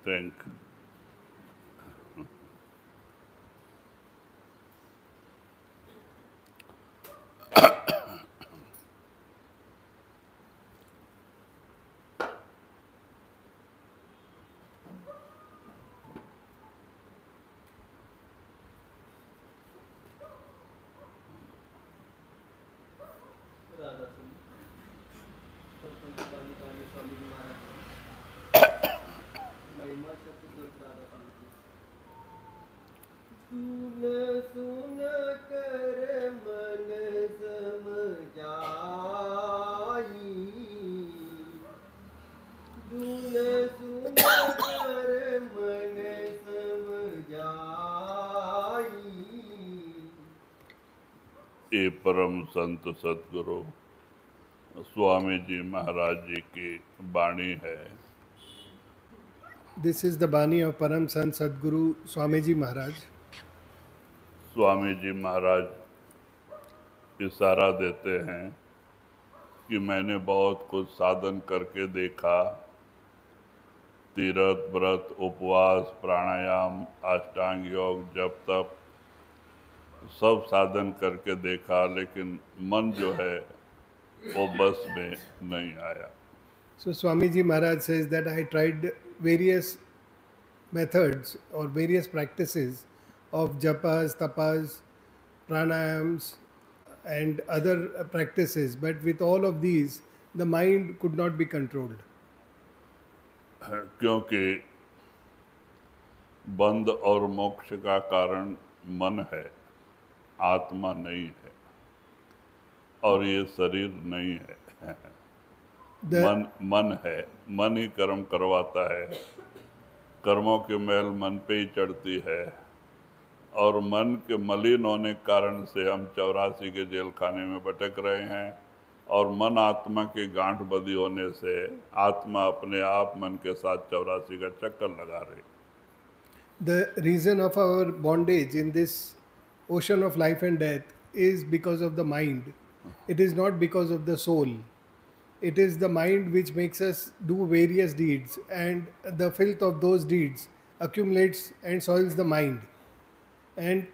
think. सुन कर मन समझाई, सुन कर मन समझाई। ये परम संत सदगुरु स्वामी जी महाराज जी की वाणी है। This is the Bani of Param Sant Sadguru Swamiji Maharaj. Swami ji महाराज इशारा देते हैं कि मैंने बहुत कुछ साधन करके देखा, तीर्थ व्रत उपवास प्राणायाम अष्टांग योग जप तप सब साधन करके देखा, लेकिन मन जो है वो बस में नहीं आया। So Swamiji Maharaj says that I tried various methods or various practices of japas, tapas, pranayams and other practices, but with all of these the mind could not be controlled. क्योंकि बंध और मोक्ष का कारण मन है, आत्मा नहीं है और ये शरीर नहीं है। मन है, मन ही कर्म करवाता है, कर्मों की मैल मन पे ही चढ़ती है और मन के मलिन होने के कारण से हम 84 के जेल खाने में भटक रहे हैं और मन आत्मा की गांठ बंधी होने से आत्मा अपने आप मन के साथ 84 का चक्कर लगा रही। The reason of our bondage in this ocean of life and death is because of the mind. It is not because of the soul. It is the mind which makes us do various deeds, and the filth of those deeds accumulates and soils the mind. And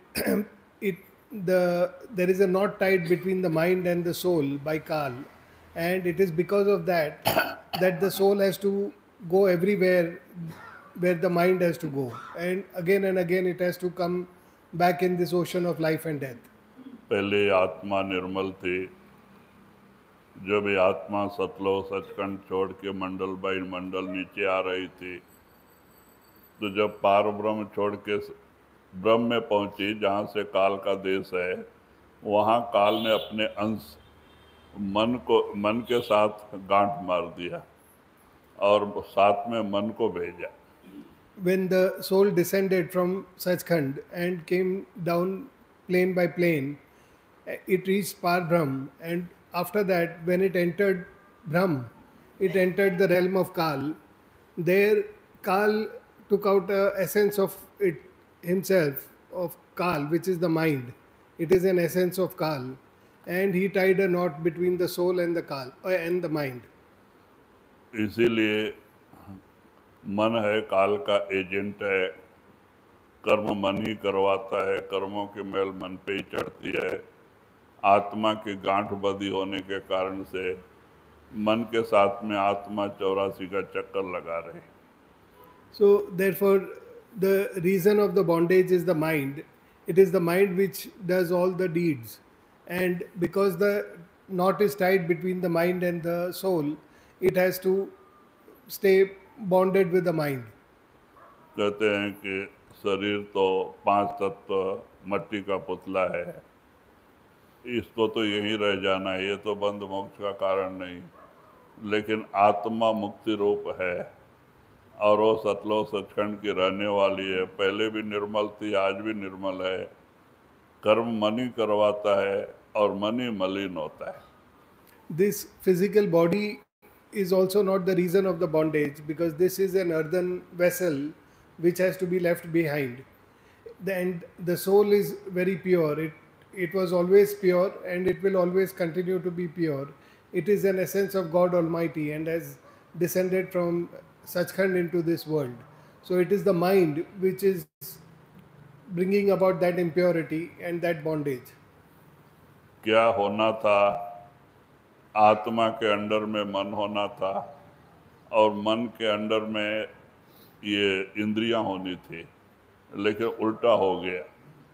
there is a knot tied between the mind and the soul by Kal, and it is because of that that the soul has to go everywhere where the mind has to go, and again it has to come back in this ocean of life and death. पहले आत्मा निर्मल थी, जब ये आत्मा सतलो सचखंड छोड़ के मंडल by मंडल नीचे आ रही थी, तो जब पार ब्रह्म छोड़ के ब्रह्म में पहुंची जहाँ से काल का देश है, वहाँ काल ने अपने अंश मन के साथ गांठ मार दिया और साथ में मन को भेजा। When the soul descended from Sachkhand and came down plane by plane, it reached Par Brahm, and after that, when it entered Brahm, it entered the realm of Kal. There, Kal took out a essence of it himself, of Kal, which is the mind. It is an essence of Kal, and he tied a knot between the soul and the Kal and the mind. इसीलिए मन है काल का agent है, कर्म मन ही करवाता है, कर्मों की मैल मन पे ही चढ़ती है। आत्मा की गांठ बंधी होने के कारण से मन के साथ में आत्मा 84 का चक्कर लगा रही। So therefore, the reason of the bondage is the mind. It is the mind which does all the deeds, and because the knot is tied between the mind and the soul, it has to stay bonded with the mind. कहते हैं कि शरीर तो 5 तत्व मट्टी का पुतला है, इसको तो यहीं रह जाना है, ये तो बंध मोक्ष का कारण नहीं, लेकिन आत्मा मुक्ति रूप है और वो सतलो सचखंड की रहने वाली है। पहले भी निर्मल थी, आज भी निर्मल है। कर्म मन ही करवाता है और मन ही मलिन होता है। This physical body is also not the reason of the bondage, because this is an earthen vessel which has to be left behind. And the soul is very pure. It was always pure and it will always continue to be pure. It is an essence of God Almighty and has descended from Sachkhand into this world. So it is the mind which is bringing about that impurity and that bondage. क्या होना था? आत्मा के under में मन होना था और मन के अंडर में ये इंद्रियां होनी थी, लेकिन उल्टा हो गया।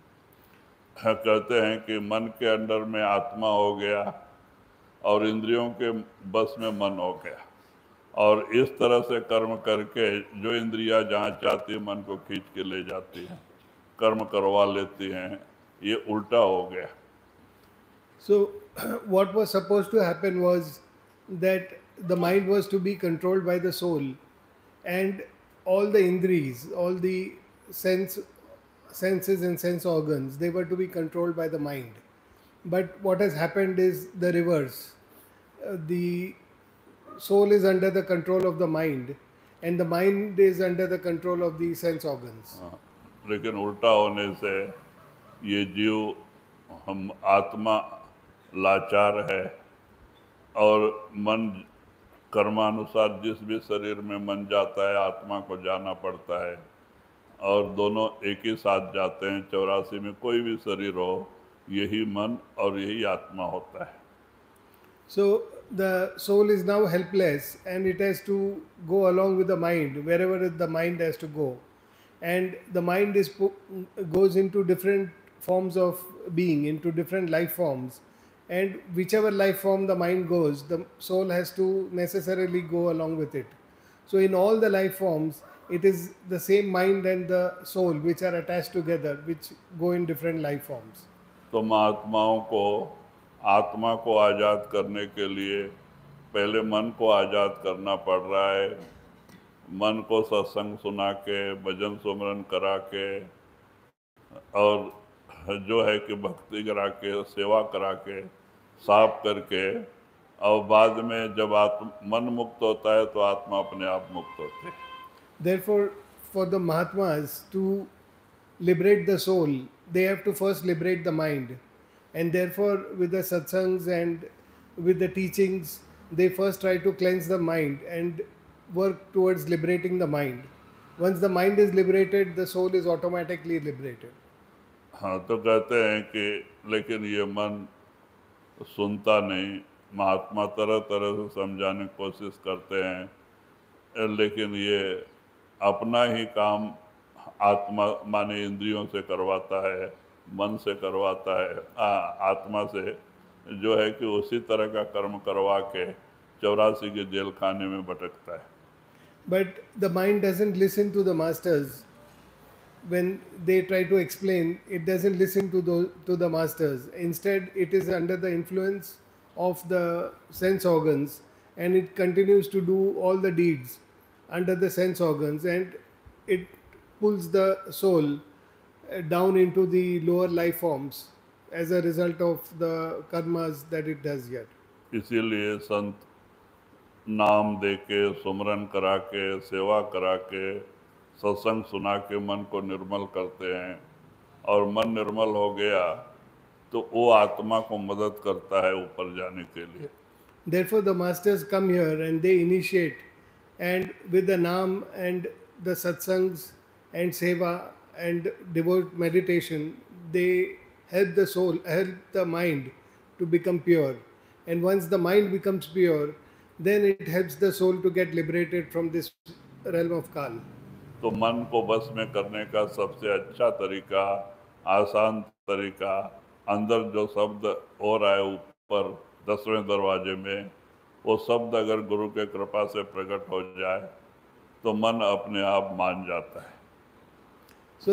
कहते हैं कि मन के अंडर में आत्मा हो गया और इंद्रियों के बस में मन हो गया, और इस तरह से कर्म करके जो इंद्रियां जहाँ चाहती है मन को खींच के ले जाती हैं, कर्म करवा लेती हैं। ये उल्टा हो गया। So, what was supposed to happen was that the mind was to be controlled by the soul, and all the indris, all the senses and sense organs, they were to be controlled by the mind. But what has happened is the reverse. The soul is under the control of the mind, and the mind is under the control of the sense organs. हाँ, लेकिन उल्टा होने से ये जीव, हम आत्मा लाचार है और मन कर्मानुसार जिस भी शरीर में मन जाता है आत्मा को जाना पड़ता है, और दोनों एक ही साथ जाते हैं। 84 में कोई भी शरीर हो, यही मन और यही आत्मा होता है। So the soul is now helpless, and it has to go along with the mind wherever the mind has to go, and the mind goes into different forms of being, into different life forms, and whichever life form the mind goes, the soul has to necessarily go along with it. So in all the life forms, it is the same mind and the soul which are attached together, which go in different life forms. तो महात्माओं को आत्मा को आज़ाद करने के लिए पहले मन को आज़ाद करना पड़ रहा है। मन को सत्संग सुना के, भजन सुमरन करा के, और जो है कि भक्ति करा के, सेवा करा के, साफ करके, और बाद में जब मन मुक्त होता है तो आत्मा अपने आप मुक्त होती है। Therefore, for the Mahatmas to liberate the soul, they have to first liberate the mind. And therefore, with the satsangs and with the teachings, they first try to cleanse the mind and work towards liberating the mind. Once the mind is liberated, the soul is automatically liberated. हाँ, तो कहते हैं कि लेकिन ये मन सुनता नहीं। महात्मा तरह तरह से समझाने की कोशिश करते हैं, लेकिन ये अपना ही काम आत्मा माने इंद्रियों से करवाता है, मन से करवाता है, आत्मा से, जो है कि उसी तरह का कर्म करवा के 84 के जेल खाने में भटकता है। But the mind doesn't listen to the masters. When they try to explain, it doesn't listen to the masters. Instead, it is under the influence of the sense organs, and it continues to do all the deeds under the sense organs, and it pulls the soul down into the lower life forms as a result of the karmas that it does yet. इसीलिए संत नाम दे के, सुमरन करा के, सेवा करा के, सत्संग सुना के मन को निर्मल करते हैं, और मन निर्मल हो गया तो वो आत्मा को मदद करता है ऊपर जाने के लिए। Therefore, the masters come here and they initiate, and with the naam and the satsangs and seva and devout meditation, they help the soul, help the mind to become pure. And once the mind becomes pure, then it helps the soul to get liberated from this realm of Kal. तो मन को बस में करने का सबसे अच्छा तरीका, आसान तरीका, अंदर जो शब्द हो रहा है ऊपर 10वें दरवाजे में, वो शब्द अगर गुरु के कृपा से प्रकट हो जाए तो मन अपने आप मान जाता है। So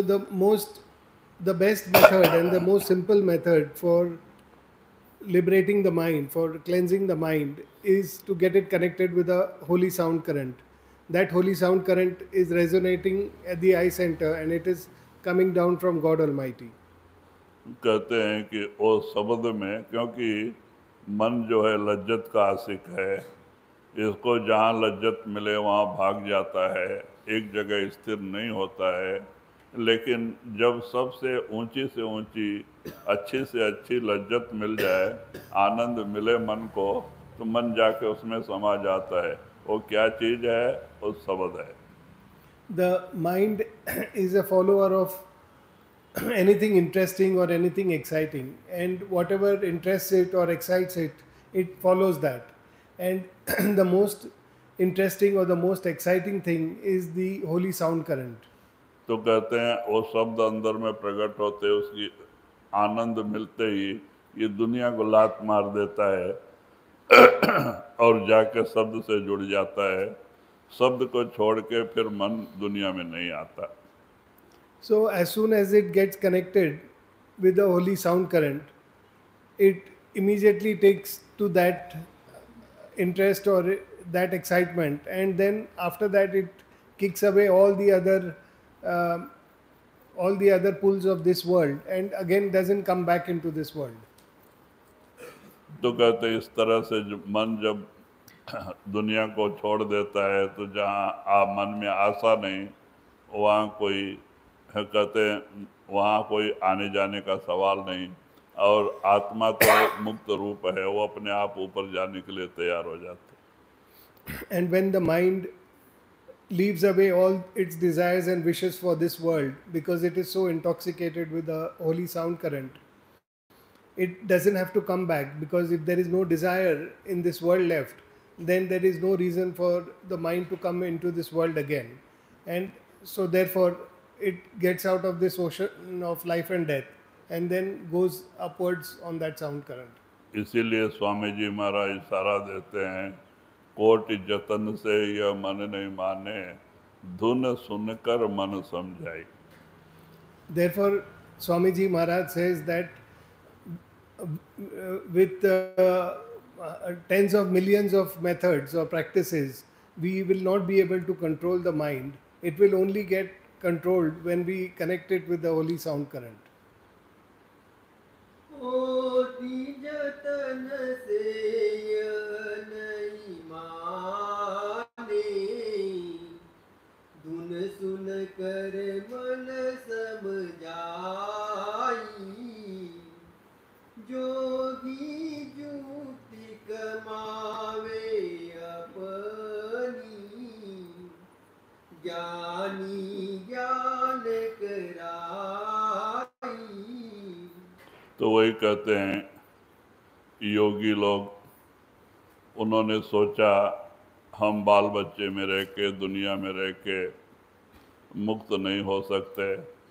the best method and the most simple method for liberating the mind, for cleansing the mind, is to get it connected with a holy sound current. That holy sound current is resonating at the eye center, and it is coming down from God Almighty. कहते हैं कि वो शब्द में, क्योंकि मन जो है लज्जत का आशिक है, इसको जहाँ लज्जत मिले वहाँ भाग जाता है, एक जगह स्थिर नहीं होता है। लेकिन जब सबसे ऊंची से ऊंची, अच्छी से अच्छी लज्जत मिल जाए, आनंद मिले मन को, तो मन जाके उसमें समा जाता है। वो क्या चीज़ है? वो शब्द है। the mind is a follower of anything interesting or anything exciting, and whatever interests it or excites it, it follows that. And the most interesting or the most exciting thing is the holy sound current. तो कहते हैं वो शब्द अंदर में प्रकट होते, उसकी आनंद मिलते ही ये दुनिया को लात मार देता है और जाके शब्द से जुड़ जाता है। शब्द को छोड़ के फिर मन दुनिया में नहीं आता। So as soon as it gets connected with the holy sound current, it immediately takes to that interest or that excitement, and then after that it kicks away um all the other pulls of this world, and again doesn't come back into this world. तो कहते हैं इस तरह से मन जब दुनिया को छोड़ देता है तो जहाँ मन में आशा नहीं, वहाँ कोई कहते हैं वहाँ कोई आने जाने का सवाल नहीं, और आत्मा तो मुक्त रूप है, वो अपने आप ऊपर जाने के लिए तैयार हो जाते। And when the mind leaves away all its desires and wishes for this world, because it is so intoxicated with the holy sound current, it doesn't have to come back, because if there is no desire in this world left, then there is no reason for the mind to come into this world again. And so therefore it gets out of this ocean of life and death and then goes upwards on that sound current. इसीलिए स्वामी जी महाराज इशारा देते हैं, कोटि जतन से यह मन नहीं माने, धुन सुनकर मन समझाई। Therefore Swamiji Maharaj says that with tens of millions of methods or practices, we will not be able to control the mind. It will only get controlled when we connect it with the holy sound current. कोटि जतन से यह नहीं माने, धुन सुन कर मन समझाई। जोगी जुक्ति कमावे अपनी, ज्ञानी ज्ञान कराई। तो वही कहते हैं योगी लोग, उन्होंने सोचा हम बाल बच्चे में रह के दुनिया में रह के मुक्त नहीं हो सकते,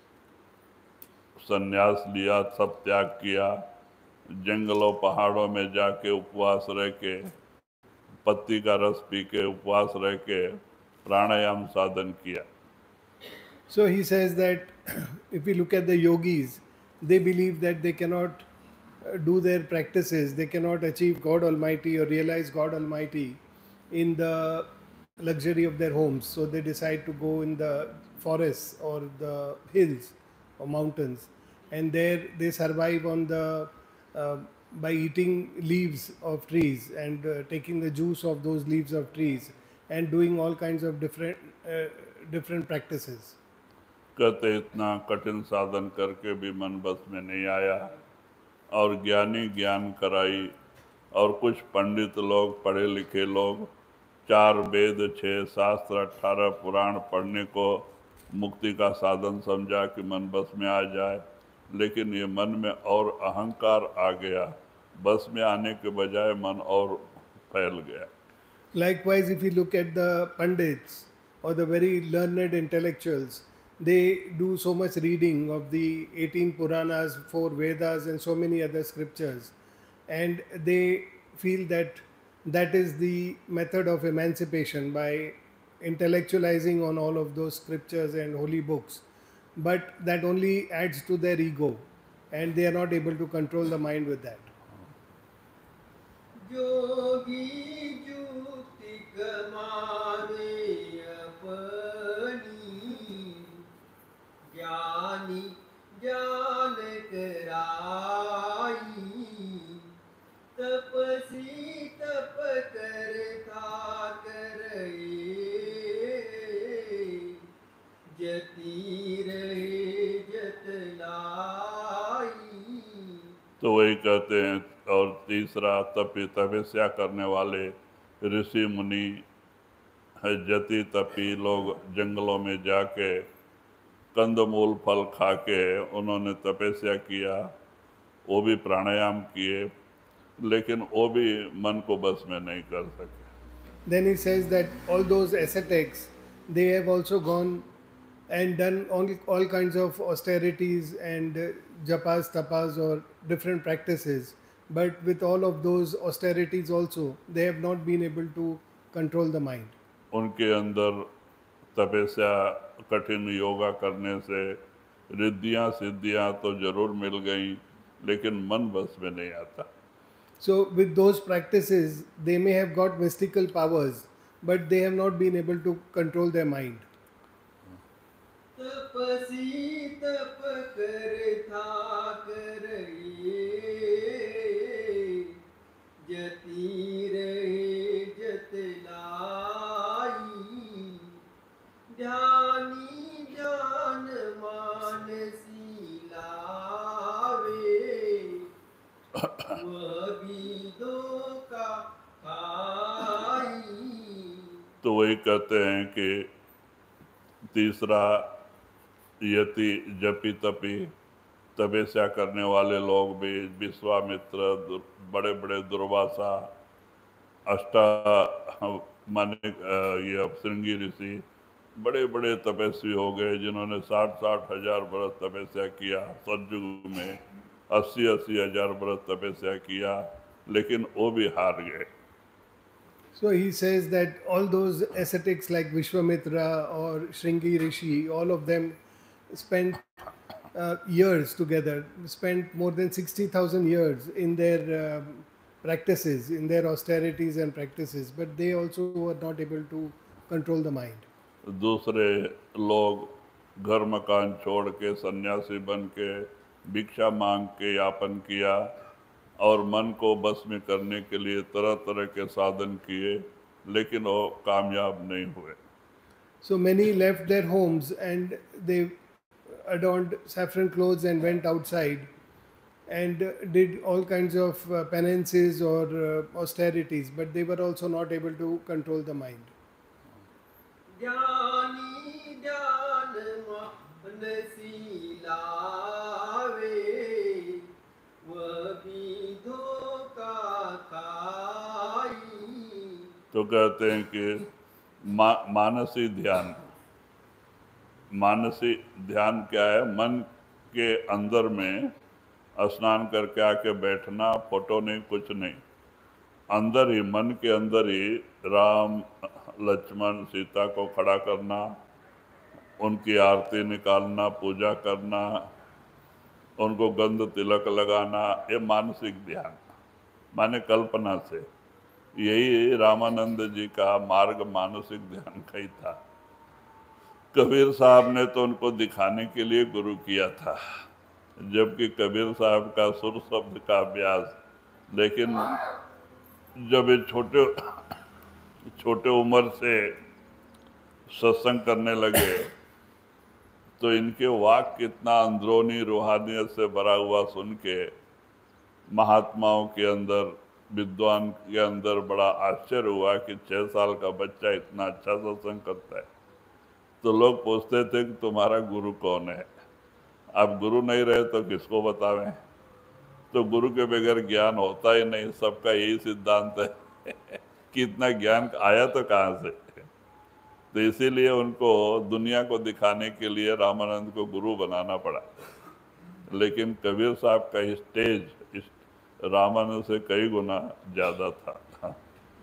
संन्यास लिया, सब त्याग किया, जंगलों पहाड़ों में जाके उपवास रह के, पत्ती का रस पी के उपवास रह के प्राणायाम साधन किया। So he says that if we look at the yogis, they believe that they cannot do their practices, they cannot achieve God Almighty or realize God Almighty in the luxury of their homes. So they decide to go in the forests or the hills or mountains, and there they survive on the by eating leaves of trees and taking the juice of those leaves of trees and doing all kinds of different practices. कहते इतना कठिन साधन करके भी मन बस में नहीं आया, और ज्ञानी ज्ञान कराई, और कुछ पंडित लोग, पढ़े लिखे लोग 4 वेद 6 शास्त्र 18 पुराण पढ़ने को मुक्ति का साधन समझा कि मन बस में आ जाए, लेकिन ये मन में और अहंकार आ गया, बस में आने के बजाय मन और फैल गया। Likewise, if you look at the Pandits or the very learned intellectuals, they do so much reading of the 18 Puranas, 4 Vedas, and so many other scriptures, and they feel that that is the method of emancipation by intellectualizing on all of those scriptures and holy books. But that only adds to their ego, and they are not able to control the mind with that. जोगी जुक्ति कमावे अपनी, ज्ञानी ज्ञान कराई। तपसी तप करता करे, जती रहे जतलाई। तो वही कहते हैं। और तीसरा तपस्या करने वाले ऋषि मुनि जति तपी लोग जंगलों में जाके कंदमूल फल खा के उन्होंने तपस्या किया, वो भी प्राणायाम किए, लेकिन वो भी मन को बस में नहीं कर सके। Then he says that all those ascetics, they have also gone and done all kinds of austerities and japas, tapas or different practices. But with all of those austerities also, they have not been able to control the mind. उनके अंदर तपस्या कठिन योगा करने से रिद्धियां सिद्धियां तो जरूर मिल गई, लेकिन मन बस में नहीं आता। So with those practices, they may have got mystical powers, but they have not been able to control their mind. Tapasi तप कर थाक रहिए, जती रहे जतलाई, ध्यानी जान मानसी लावे, वह भी दो का खाई। तो वही कहते हैं कि तीसरा यति जपी तपी तपस्या करने वाले लोग भी, विश्वामित्र, बड़े बड़े दुर्वासा, माने ये श्रृंगी ऋषि, बड़े बड़े तपस्वी हो गए जिन्होंने 60-60 हजार बरस तपस्या किया, सतयुग में 80-80 हजार बरस तपस्या किया, लेकिन वो भी हार गए। So he says that all those ascetics like Vishwamitra or Shringi Rishi, all of them spent years together, spent more than 60,000 years in their practices, in their austerities and practices, but they also were not able to control the mind. दूसरे लोग घर मकान छोड़ के सन्यासी बन के भिक्षा मांग के यापन किया और मन को बस में करने के लिए तरह तरह के साधन किए, लेकिन वो कामयाब नहीं हुए। So many left their homes and they adorned saffron clothes and went outside and did all kinds of penances or austerities, but they were also not able to control the mind. ज्ञानी ज्ञान मानसी लावे, वह भी धोखा खाई। तो कहते हैं कि मानसी ध्यान, मानसी ध्यान क्या है? मन के अंदर में स्नान करके आके बैठना, फोटो नहीं, कुछ नहीं, अंदर ही, मन के अंदर ही राम लक्ष्मण सीता को खड़ा करना, उनकी आरती निकालना, पूजा करना, उनको गंध तिलक लगाना, ये मानसिक ध्यान माने कल्पना से। यही रामानंद जी का मार्ग मानसिक ध्यान का ही था। कबीर साहब ने तो उनको दिखाने के लिए गुरु किया था, जबकि कबीर साहब का सुर शब्द का अभ्यास, लेकिन जब ये छोटे उम्र से सत्संग करने लगे तो इनके वाक कितना अंदरूनी रूहानियत से भरा हुआ सुन के महात्माओं के अंदर, विद्वान के अंदर बड़ा आश्चर्य हुआ कि 6 साल का बच्चा इतना अच्छा सत्संग करता है। तो लोग पूछते थे कि तुम्हारा गुरु कौन है? आप गुरु नहीं रहे तो किसको बतावें? तो गुरु के बगैर ज्ञान होता ही नहीं, सबका यही सिद्धांत है कि इतना ज्ञान आया तो कहाँ से? तो इसीलिए उनको दुनिया को दिखाने के लिए रामानंद को गुरु बनाना पड़ा, लेकिन कबीर साहब का स्टेज रामानंद से कई गुना ज्यादा था।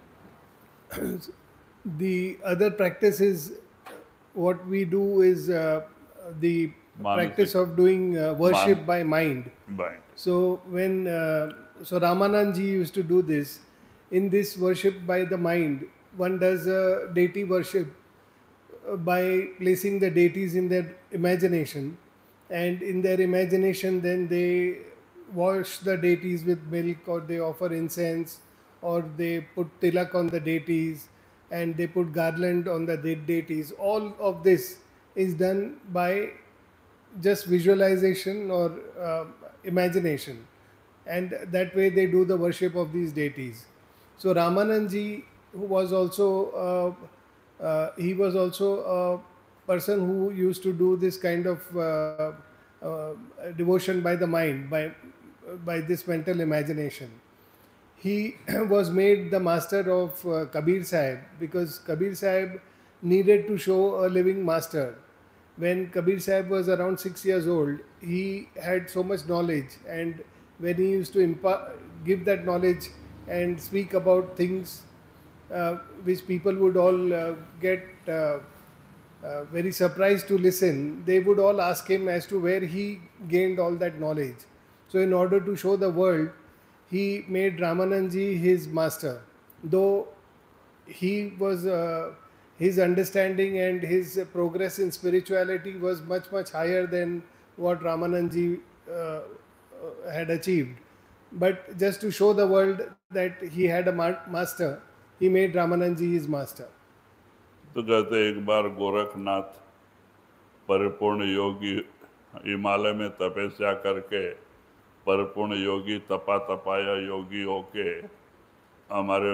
The other practice is what we do is the practice of doing worship by mind. So when so Ramanand ji used to do this. In this worship by the mind, one does deity worship by placing the deities in their imagination, and in their imagination then they wash the deities with milk, or they offer incense, or they put tilak on the deities, and they put garland on the deities. All of this is done by just visualization or imagination, and that way they do the worship of these deities. So Ramanand ji, who was also he was also a person who used to do this kind of devotion by the mind, by this mental imagination. He was made the master of Kabir Sahib because Kabir Sahib needed to show a living master. When Kabir Sahib was around 6 years old, he had so much knowledge, and when he used to give that knowledge and speak about things which people would all get very surprised to listen, they would all ask him as to where he gained all that knowledge. So, in order to show the world, he made Ramananji his master, though he was his understanding and his progress in spirituality was much higher than what Ramananji had achieved. But just to show the world that he had a master, he made Ramananji his master. तो कहते एक बार गोरखनाथ परिपूर्ण योगी हिमालय में तपस्या करके परिपूर्ण योगी तपाया योगी होके हमारे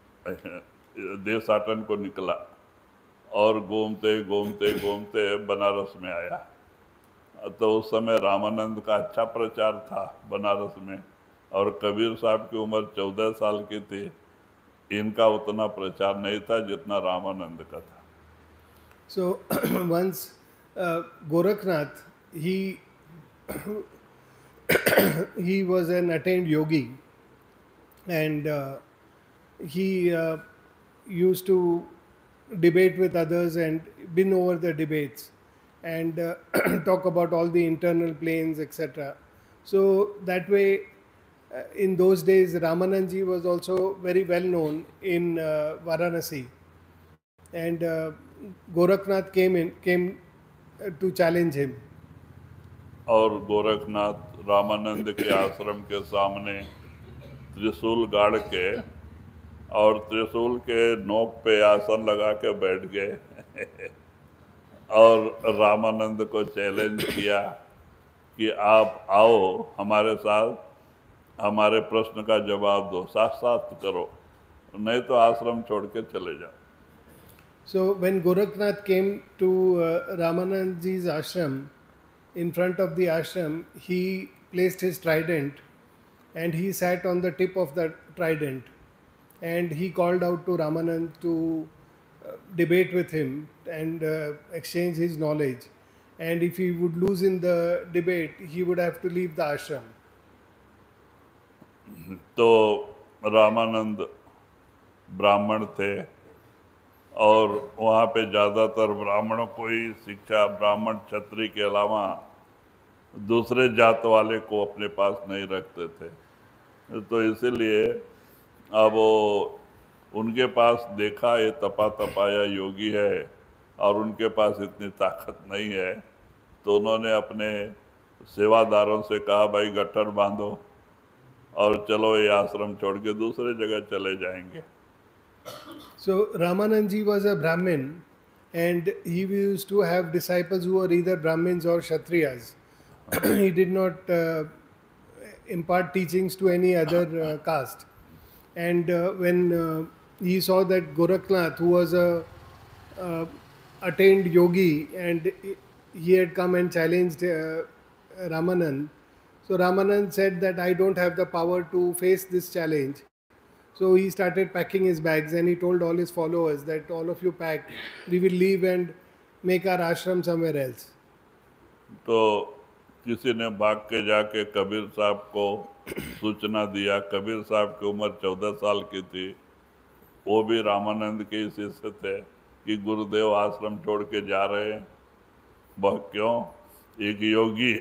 देशाटन को निकला और घूमते घूमते घूमते बनारस में आया। तो उस समय रामानंद का अच्छा प्रचार था बनारस में, और कबीर साहब की उम्र 14 साल की थी। इनका उतना प्रचार नहीं था जितना रामानंद का था। So once Gorakhnath, he was an attained yogi, and he used to debate with others and win over the debates and talk about all the internal planes, etc. So that way, in those days, Ramanandji was also very well known in Varanasi, and Gorakhnath came to challenge him. और गोरखनाथ रामानंद के आश्रम के सामने त्रिशूल गाड़ के और त्रिशूल के नोक पे आसन लगा के बैठ गए और रामानंद को चैलेंज किया कि आप आओ हमारे साथ, हमारे प्रश्न का जवाब दो, साथ करो, नहीं तो आश्रम छोड़ के चले जाओ। So when Gorakhnath came to Ramanandji's ashram, in front of the ashram, he placed his trident and he sat on the tip of the trident, and he called out to Ramanand to debate with him and exchange his knowledge. And if he would lose in the debate, he would have to leave the ashram. तो रामानंद ब्राह्मण थे और वहाँ पे ज़्यादातर ब्राह्मणों को ही शिक्षा, ब्राह्मण क्षत्रिय के अलावा दूसरे जात वाले को अपने पास नहीं रखते थे। तो इसीलिए अब वो उनके पास देखा ये तपाया योगी है और उनके पास इतनी ताकत नहीं है, तो उन्होंने अपने सेवादारों से कहा भाई गट्ठर बांधो और चलो ये आश्रम छोड़ के दूसरे जगह चले जाएंगे। So Ramanandji was a Brahmin, and he used to have disciples who were either Brahmins or Kshatriyas. He did not impart teachings to any other caste. And when he saw that Gorakhnath, who was a attained yogi, and he had come and challenged Ramanand, so Ramanand said that I don't have the power to face this challenge. So he started packing his bags and he told all his followers that all of you pack, we will leave and make our ashram somewhere else. तो किसी ने भाग के जाके कबीर साहब को सूचना दिया। कबीर साहब की उम्र 14 साल की थी, वो भी रामानंद के शिष्य थे कि गुरुदेव आश्रम छोड़ के जा रहे हैं। वह क्यों? एक योगी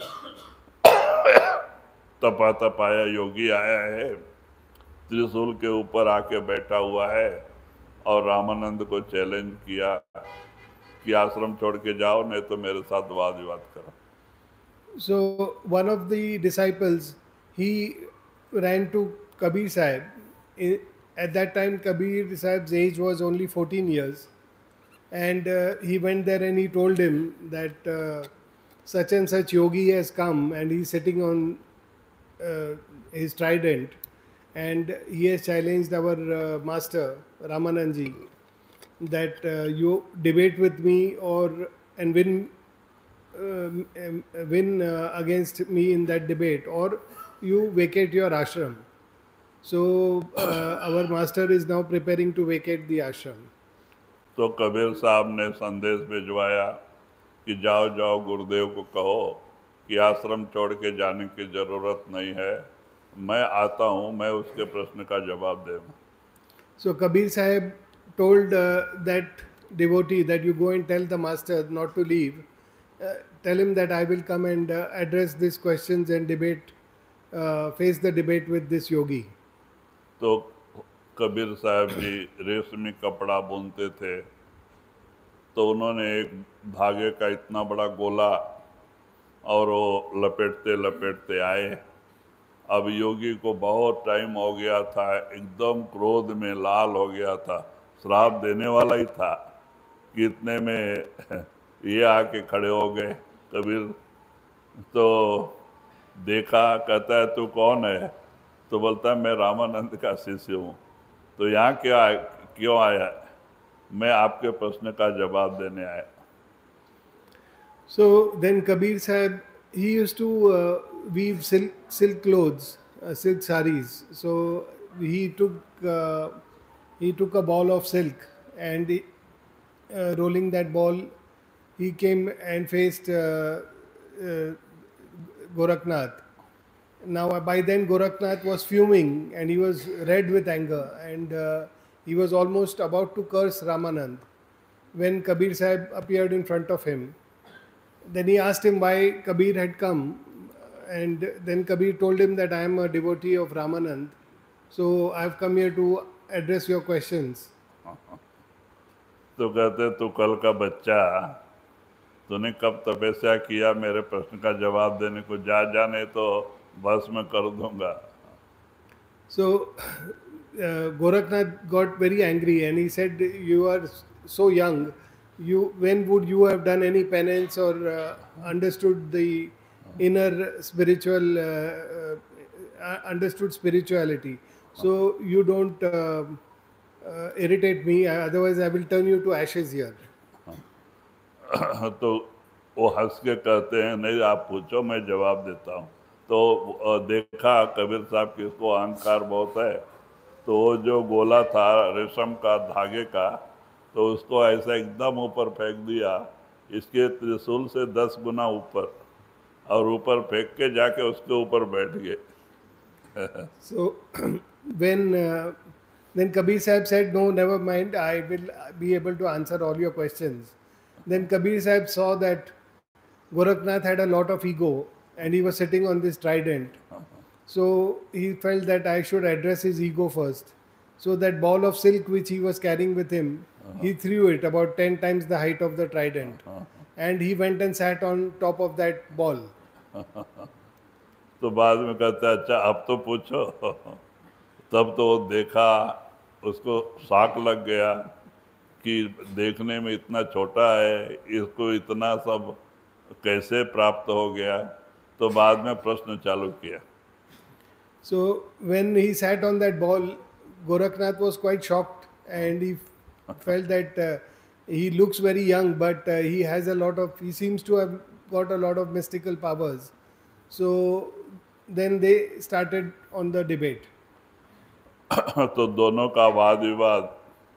तपाया योगी आया है, त्रिशूल के ऊपर आके बैठा हुआ है और रामानंद को चैलेंज किया कि आश्रम छोड़ के जाओ नहीं तो मेरे साथ वाद विवाद करो। So one of the disciples, he ran to Kabir Sahib. At that time, Kabir Sahib's age was only 14 years, and he went there and he told him that such and such yogi has come and he's sitting on his trident, and he has challenged our master Ramanandji. that you debate with me or and win against me in that debate, or you vacate your ashram. So our master is now preparing to vacate the ashram. तो कबीर साहब ने संदेश भिजवाया कि जाओ जाओ गुरुदेव को कहो कि आश्रम छोड़ के जाने की जरूरत नहीं है, मैं आता हूँ, मैं उसके प्रश्न का जवाब दूंगा। So Kabir Sahib told that devotee that you go and tell the master not to leave. Tell him that I will come and address these questions and debate, face the debate with this yogi. तो कबीर साहब जी रेशमी कपड़ा बुनते थे, तो उन्होंने एक धागे का इतना बड़ा गोला और वो लपेटते लपेटते आए। अब योगी को बहुत टाइम हो गया था, एकदम क्रोध में लाल हो गया था, श्राप देने वाला ही था कि इतने में ये आके खड़े हो गए। कबीर तो देखा, कहता है तू कौन है? तो बोलता है मैं रामानंद का शिष्य हूँ। तो यहाँ क्यों आया? मैं आपके प्रश्न का जवाब देने आया। So then Kabir Sahib, he used to weave silk clothes, silk saris. So he took a ball of silk, and rolling that ball, he came and faced Gorakhnath. Now by then Gorakhnath was fuming and he was red with anger, and he was almost about to curse Ramanand when Kabir Sahib appeared in front of him. Then he asked him why Kabir had come, and then Kabir told him that I am a devotee of Ramanand, so I have come here to address your questions. तो कहते तू कल का बच्चा, तूने कब तपस्या किया मेरे प्रश्न का जवाब देने को? जा जाने तो बस मैं कर दूंगा। So Gorakhnath got very angry and he said, "You are so young. When would you have done any penance or understood the inner spiritual, understood spirituality? So you don't irritate me. Otherwise, I will turn you to ashes here." तो वो हंस के कहते हैं नहीं आप पूछो, मैं जवाब देता हूँ। तो देखा कबीर साहब की इसको अहंकार बहुत है, तो वो जो गोला था रेशम का धागे का, तो उसको ऐसा एकदम ऊपर फेंक दिया, इसके त्रिशूल से 10 गुना ऊपर, और ऊपर फेंक के जाके उसके ऊपर बैठ गए। So then Kabir Sahib said, "No, never mind. I will be able to answer all your questions." Then Kabir Sahib saw that Gorakhnath had a lot of ego and he was sitting on this trident. So he felt that I should address his ego first. So that ball of silk which he was carrying with him, he threw it about 10 times the height of the trident. And he went and sat on top of that ball. तो बाद में कहता है अच्छा अब तो पूछो। तब तो देखा, उसको शॉक लग गया कि देखने में इतना छोटा है, इसको इतना सब कैसे प्राप्त हो गया। तो बाद में प्रश्न चालू किया। So when he sat on that ball, Gorakhnath was quite shocked and he felt that he looks very young, but he seems to have got a lot of mystical powers. So then they started on the debate. तो दोनों का वाद विवाद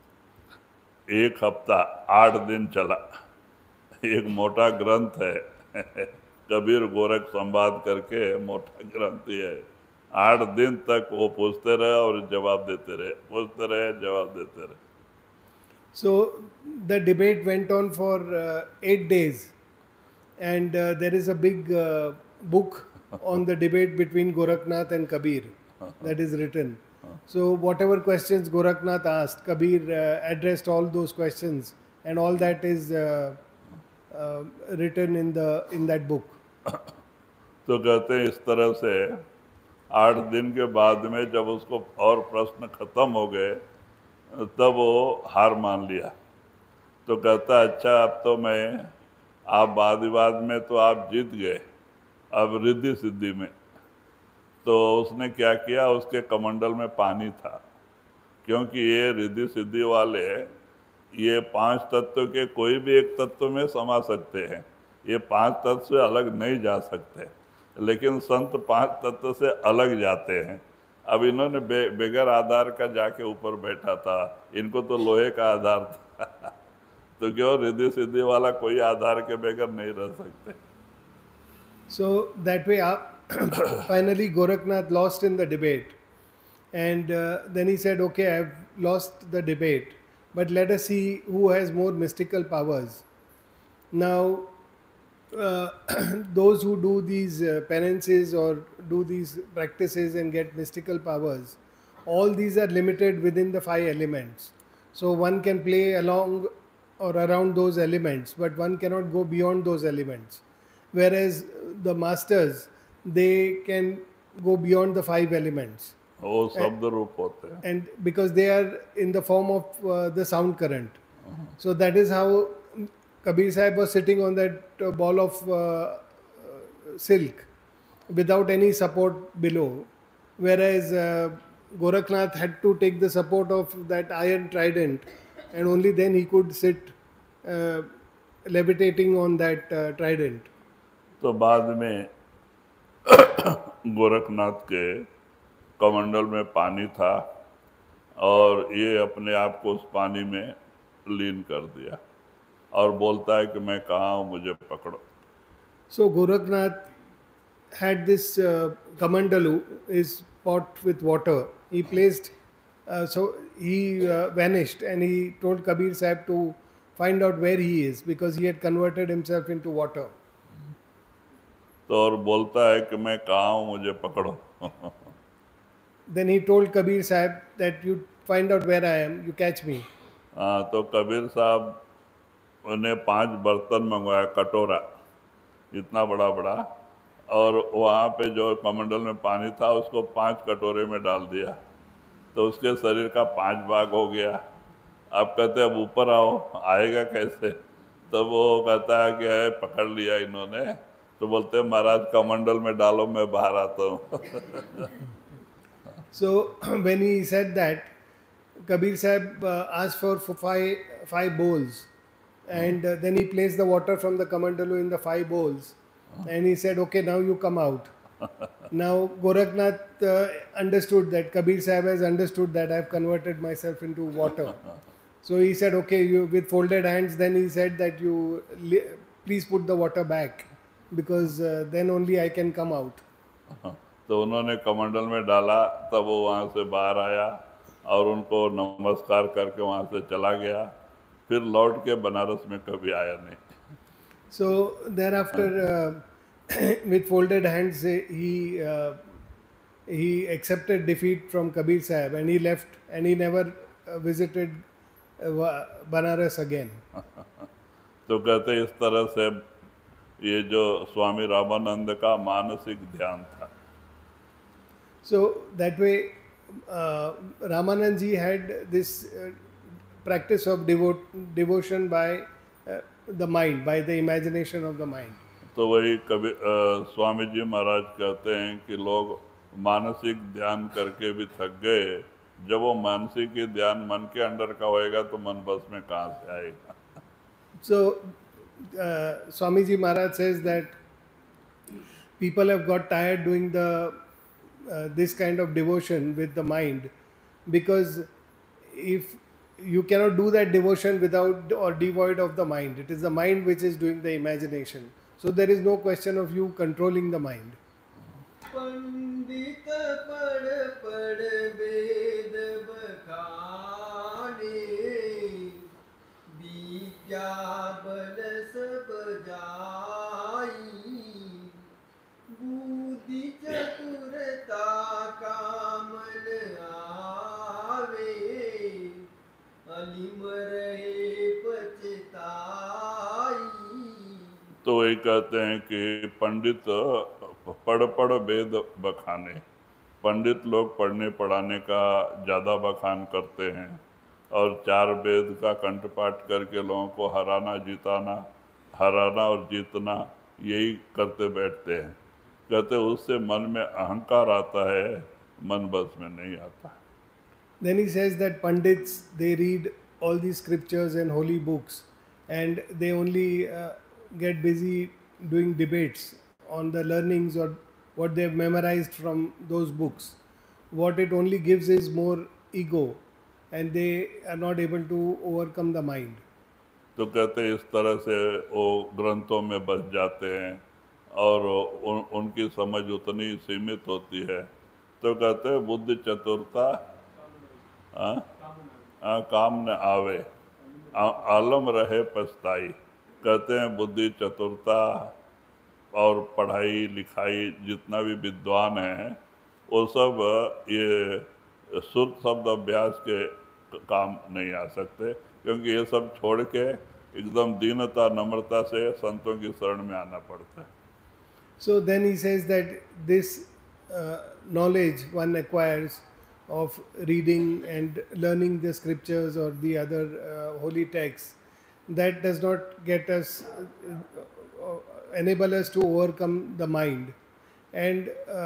1 हफ्ता 8 दिन चला। एक मोटा ग्रंथ है कबीर गोरख संवाद करके, मोटा ग्रंथ है। 8 दिन तक वो पूछते रहे और जवाब देते रहे, पूछते रहे जवाब देते रहे। So the debate went on for 8 days, and there is a big book on the debate between Gorakhnath and Kabir that is written. So whatever questions Gorakhnath asked, Kabir addressed all those questions, and all that is written in that book. तो कहते हैं इस तरह से 8 दिन के बाद में जब उसको और प्रश्न खत्म हो गए, तब वो हार मान लिया। तो कहता अच्छा अब तो मैं, आप वाद विवाद में तो आप जीत गए, अब रिद्धि सिद्धि में। तो उसने क्या किया, उसके कमंडल में पानी था, क्योंकि ये रिद्धि सिद्धि वाले ये 5 तत्व के कोई भी एक तत्व में समा सकते हैं, ये 5 तत्व से अलग नहीं जा सकते, लेकिन संत 5 तत्व से अलग जाते हैं। अब इन्होंने बगैर आधार का जाके ऊपर बैठा था, इनको तो लोहे का आधार था तो क्यों रिद्धि सिद्धि वाला कोई आधार के बगैर नहीं रह सकते। So that way, finally Gorakhnath lost in the debate, and then he said, "Okay, I've lost the debate, but let us see who has more mystical powers." Now, those who do these penances or do these practices and get mystical powers, all these are limited within the 5 elements. So one can play along or around those elements, but one cannot go beyond those elements. Whereas the masters, they can go beyond the 5 elements. वो शब्द रूप होते हैं। And because they are in the form of the sound current. So that is how Kabir Sahib was sitting on that ball of silk without any support below. Whereas Gorakhnath had to take the support of that iron trident, and only then he could sit levitating on that trident. तो बाद में गोरखनाथ के कमंडल में पानी था और ये अपने आप को उस पानी में लीन कर दिया और बोलता है कि मैं कहाँ हूँ, मुझे पकड़ो। So Gorakhnath had this kamandalu, his pot with water. He placed, so he vanished, and he told Kabir Sahib to find out where he is, because he had converted himself into water. तो और बोलता है कि मैं कहाँ हूँ, मुझे पकड़ो। Then he told Kabir Sahib that you find out where I am, you catch me. हाँ, तो कबीर साहब ने 5 बर्तन मंगवाया, कटोरा इतना बड़ा बड़ा, और वहाँ पे जो कमंडल में पानी था उसको 5 कटोरे में डाल दिया, तो उसके शरीर का 5 भाग हो गया। आप कहते अब ऊपर आओ, आएगा कैसे? तब वो कहता है कि है पकड़ लिया इन्होंने, तो बोलते हैं महाराज कमंडल में डालो, मैं बाहर आता हूँ। So when he said that, Kabir Sahib asked for 5 bowls, and then he placed the water from the kamandalu in the 5 bowls, and he said, "Okay, now you come out." Now Gorakhnath understood that Kabir Sahib has understood that I have converted myself into water. So he said, "Okay," with folded hands. Then he said that please put the water back, because then only I can come out. तो उन्होंने कमंडल में डाला, तब वो वहाँ से बाहर आया और उनको नमस्कार करके वहाँ से चला गया, फिर लौट के बनारस में कभी आया नहीं। So thereafter, with folded hands, he accepted defeat from Kabir Sahib, and he left, and he never visited Banaras again. तो कहते इस तरह से ये जो स्वामी रामानंद का मानसिक ध्यान था। So that way, Ramanand ji had this practice of devotion by the mind, by the imagination of the mind. तो वही कभी स्वामी जी महाराज कहते हैं कि लोग मानसिक ध्यान करके भी थक गए, जब वो मानसिक ही ध्यान मन के अंदर का होएगा तो मन बस में कहाँ से आएगा। So Swami Ji Maharaj says that people have got tired doing this kind of devotion with the mind, because if you cannot do that devotion without or devoid of the mind, it is the mind which is doing the imagination. So there is no question of you controlling the mind. पंडित पढ़ पढ़ वेद बखाने, विद्या बल सब जाई, बुद्धि चतुरता कामल आवे, अलिम रहे पछताई। तो वही कहते हैं कि पंडित पढ़ पढ़ वेद बखाने, पंडित लोग पढ़ने पढ़ाने का ज़्यादा बखान करते हैं और 4 वेद का कंठपाठ करके लोगों को हराना और जीतना यही करते बैठते हैं। कहते उससे मन में अहंकार आता है, मन बस में नहीं आता। Then he says that Pandits, they read all these scriptures and holy books, and they only get busy doing debates on the learnings or what they've memorized from those books. What it only gives is more ego, and they are not able to overcome the mind. तो कहते हैं इस तरह से वो ग्रंथों में बस जाते हैं और उनकी समझ उतनी सीमित होती है। तो कहते हैं बुद्धि चतुरता काम न आवे, आलम रहे पछताई। कहते हैं बुद्धि चतुरता और पढ़ाई लिखाई जितना भी विद्वान है वो सब ये शुद्ध शब्द अभ्यास के काम नहीं आ सकते, क्योंकि ये सब छोड़ के एकदम दीनता नम्रता से संतों की शरण में आना पड़ता है। So then he says that this knowledge one acquires of reading and learning the scriptures or the other holy texts, that does not get us, enable us to overcome the mind. And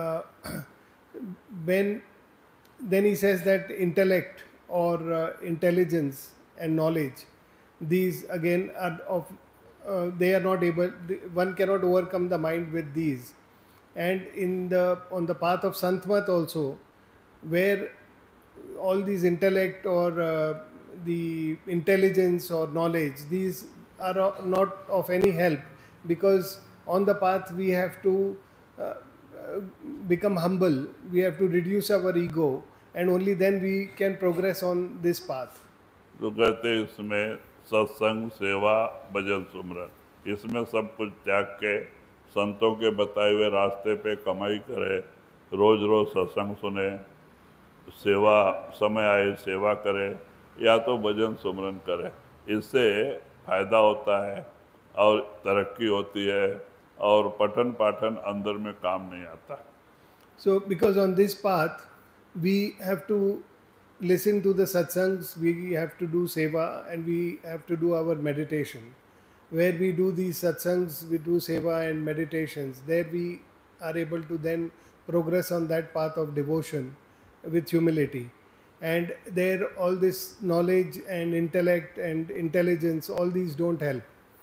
when then he says that intellect or intelligence and knowledge, these again are of they are not able, one cannot overcome the mind with these. And on the path of Santmat also, where all these intellect or the intelligence or knowledge, these are not of any help, because on the path we have to become humble, we have to reduce our ego, and only then we can progress on this path. तो कहते हैं इसमें सत्संग, सेवा, भजन, सुमरन, इसमें सब कुछ त्याग के संतों के बताए हुए रास्ते पे कमाई करे, रोज रोज सत्संग सुने, सेवा समय आए सेवा करे, या तो भजन सुमरन करे। इससे फायदा होता है और तरक्की होती है और पठन पाठन अंदर में काम नहीं आता। So because on this path we have to listen to the satsangs, we have to do seva, and we have to do our meditation. Where we do these satsangs, we do seva and meditations, there we are able to then progress on that path of devotion with humility. And there all this knowledge and intellect and intelligence, all these don't help.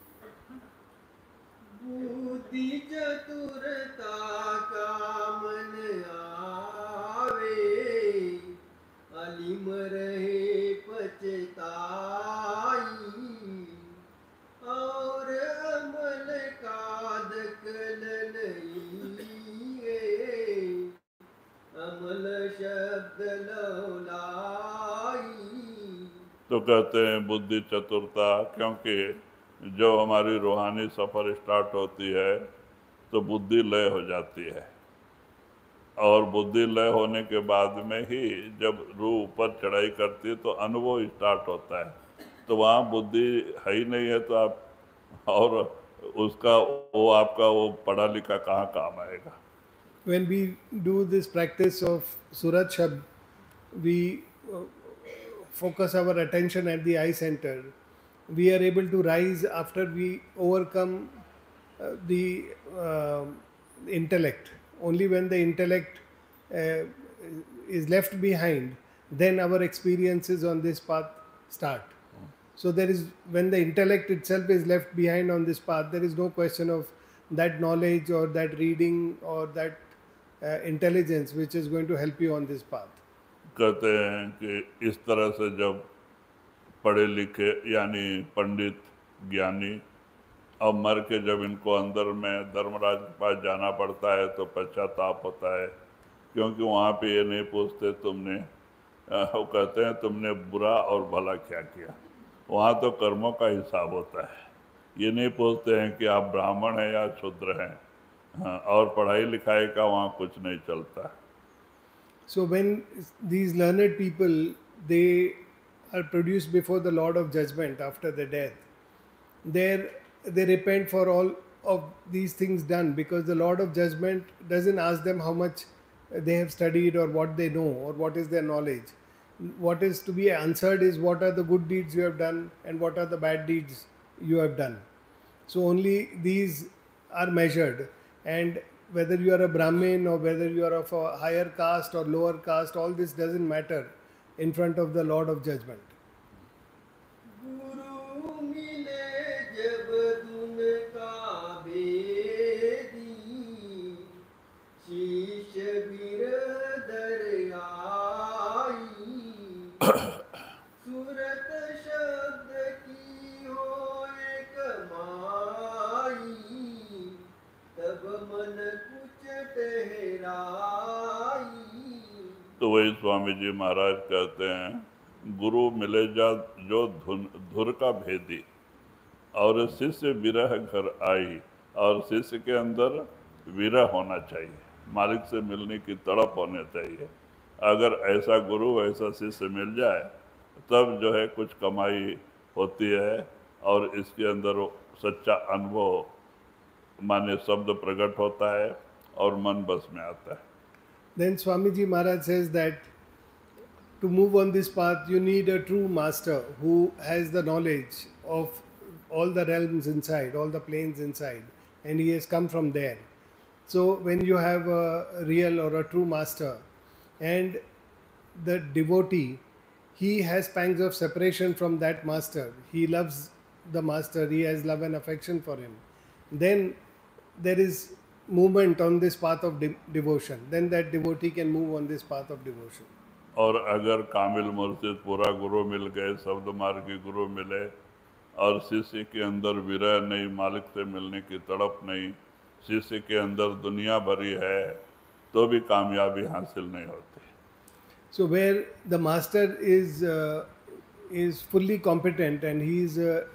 बुद्धि चतुरता का मन आवे, अलीम रहे पछताई, और अमल कादक ललइए, अमल शब्द लौलाई। तो कहते हैं बुद्धि चतुरता, क्योंकि जो हमारी रूहानी सफ़र स्टार्ट होती है तो बुद्धि लय हो जाती है, और बुद्धि लय होने के बाद में ही जब रूह ऊपर चढ़ाई करती है तो अनुभव स्टार्ट होता है। तो वहाँ बुद्धि है ही नहीं है तो आप और उसका वो आपका वो पढ़ा लिखा कहाँ काम आएगा। When we do this practice of Surat Shabd, we focus our attention at the eye center. We are able to rise after we overcome the intellect. Only when the intellect is left behind, then our experiences on this path start. So there is, when the intellect itself is left behind on this path, there is no question of that knowledge or that reading or that intelligence which is going to help you on this path. कहते हैं कि इस तरह से जब पढ़े लिखे यानी पंडित ज्ञानी अब मर के जब इनको अंदर में धर्मराज के पास जाना पड़ता है तो पश्चाताप होता है, क्योंकि वहाँ पे ये नहीं पूछते तुमने वो कहते हैं तुमने बुरा और भला क्या किया। वहाँ तो कर्मों का हिसाब होता है, ये नहीं पूछते हैं कि आप ब्राह्मण हैं या शूद्र हैं, और पढ़ाई लिखाई का वहाँ कुछ नहीं चलता। So when these learned people, they are produced before the Lord of Judgment after the death, they repent for all of these things done, because the Lord of Judgment doesn't ask them how much they have studied or what they know or what is their knowledge. What is to be answered is what are the good deeds you have done and what are the bad deeds you have done. So only these are measured, and whether you are a Brahmin or whether you are of a higher caste or lower caste, all this doesn't matter in front of the Lord of Judgment. सूरत शब्द की हो एक माई, तब मन कुछ ठहराई। तो वही स्वामी जी महाराज कहते हैं, गुरु मिले जा जो धुर का भेदी, और शिष्य विरह घर आई। और शिष्य के अंदर विरह होना चाहिए, मालिक से मिलने की तड़प होनी चाहिए। अगर ऐसा गुरु ऐसा शिष्य मिल जाए तब जो है कुछ कमाई होती है, और इसके अंदर वो सच्चा अनुभव माने शब्द प्रकट होता है और मन बस में आता है। Then Swamiji Maharaj says that to move on this path, you need a true master who has the knowledge of all the realms inside, all the planes inside, and he has come from there. So when you have a real or a true master, and the devotee, he has pangs of separation from that master. He loves the master, he has love and affection for him. Then there is movement on this path of devotion. Then that devotee can move on this path of devotion. और अगर कामिल मुर्शिद पूरा गुरु मिल गए, शब्द मार्गी गुरु मिले, और शिष्य के अंदर विरह नहीं, मालिक से मिलने की तड़प नहीं, शिष्य के अंदर दुनिया भरी है, तो भी कामयाबी हासिल नहीं होती। So where the master is fully competent and he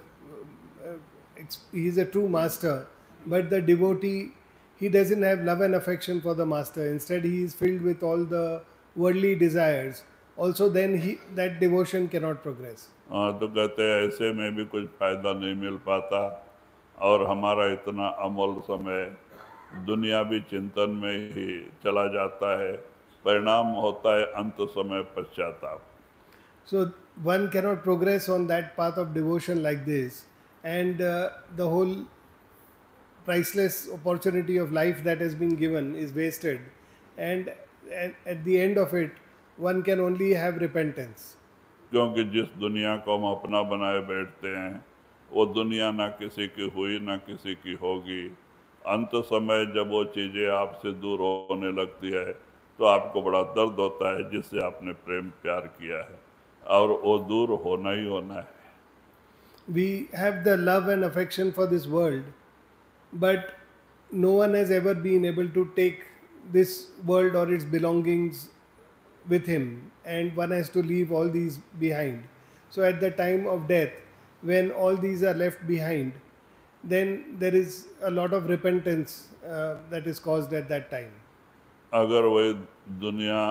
is a true master, but the devotee, he doesn't have love and affection for the master. Instead, he is filled with all the worldly desires. Also, then that devotion cannot progress. हाँ, तो कहते हैं ऐसे में भी कुछ फायदा नहीं मिल पाता, और हमारा इतना अमूल्य समय दुनियावी चिंतन में ही चला जाता है। परिणाम होता है अंत समय पश्चाताप। So one cannot progress on that path of devotion like this, and the whole priceless opportunity of life that has been given is wasted, and at the end of it, one can only have repentance. क्योंकि जिस दुनिया को हम अपना बनाए बैठते हैं, वो दुनिया ना किसी की हुई ना किसी की होगी। अंत समय जब वो चीज़ें आपसे दूर होने लगती है तो आपको बड़ा दर्द होता है, जिससे आपने प्रेम प्यार किया है, और वो दूर होना ही होना है। We have the love and affection for this world, but no one has ever been able to take this world or its belongings with him, and one has to leave all these behind. So at the time of death, when all these are left behind, then there is a lot of repentance that is caused at that time. अगर वही दुनिया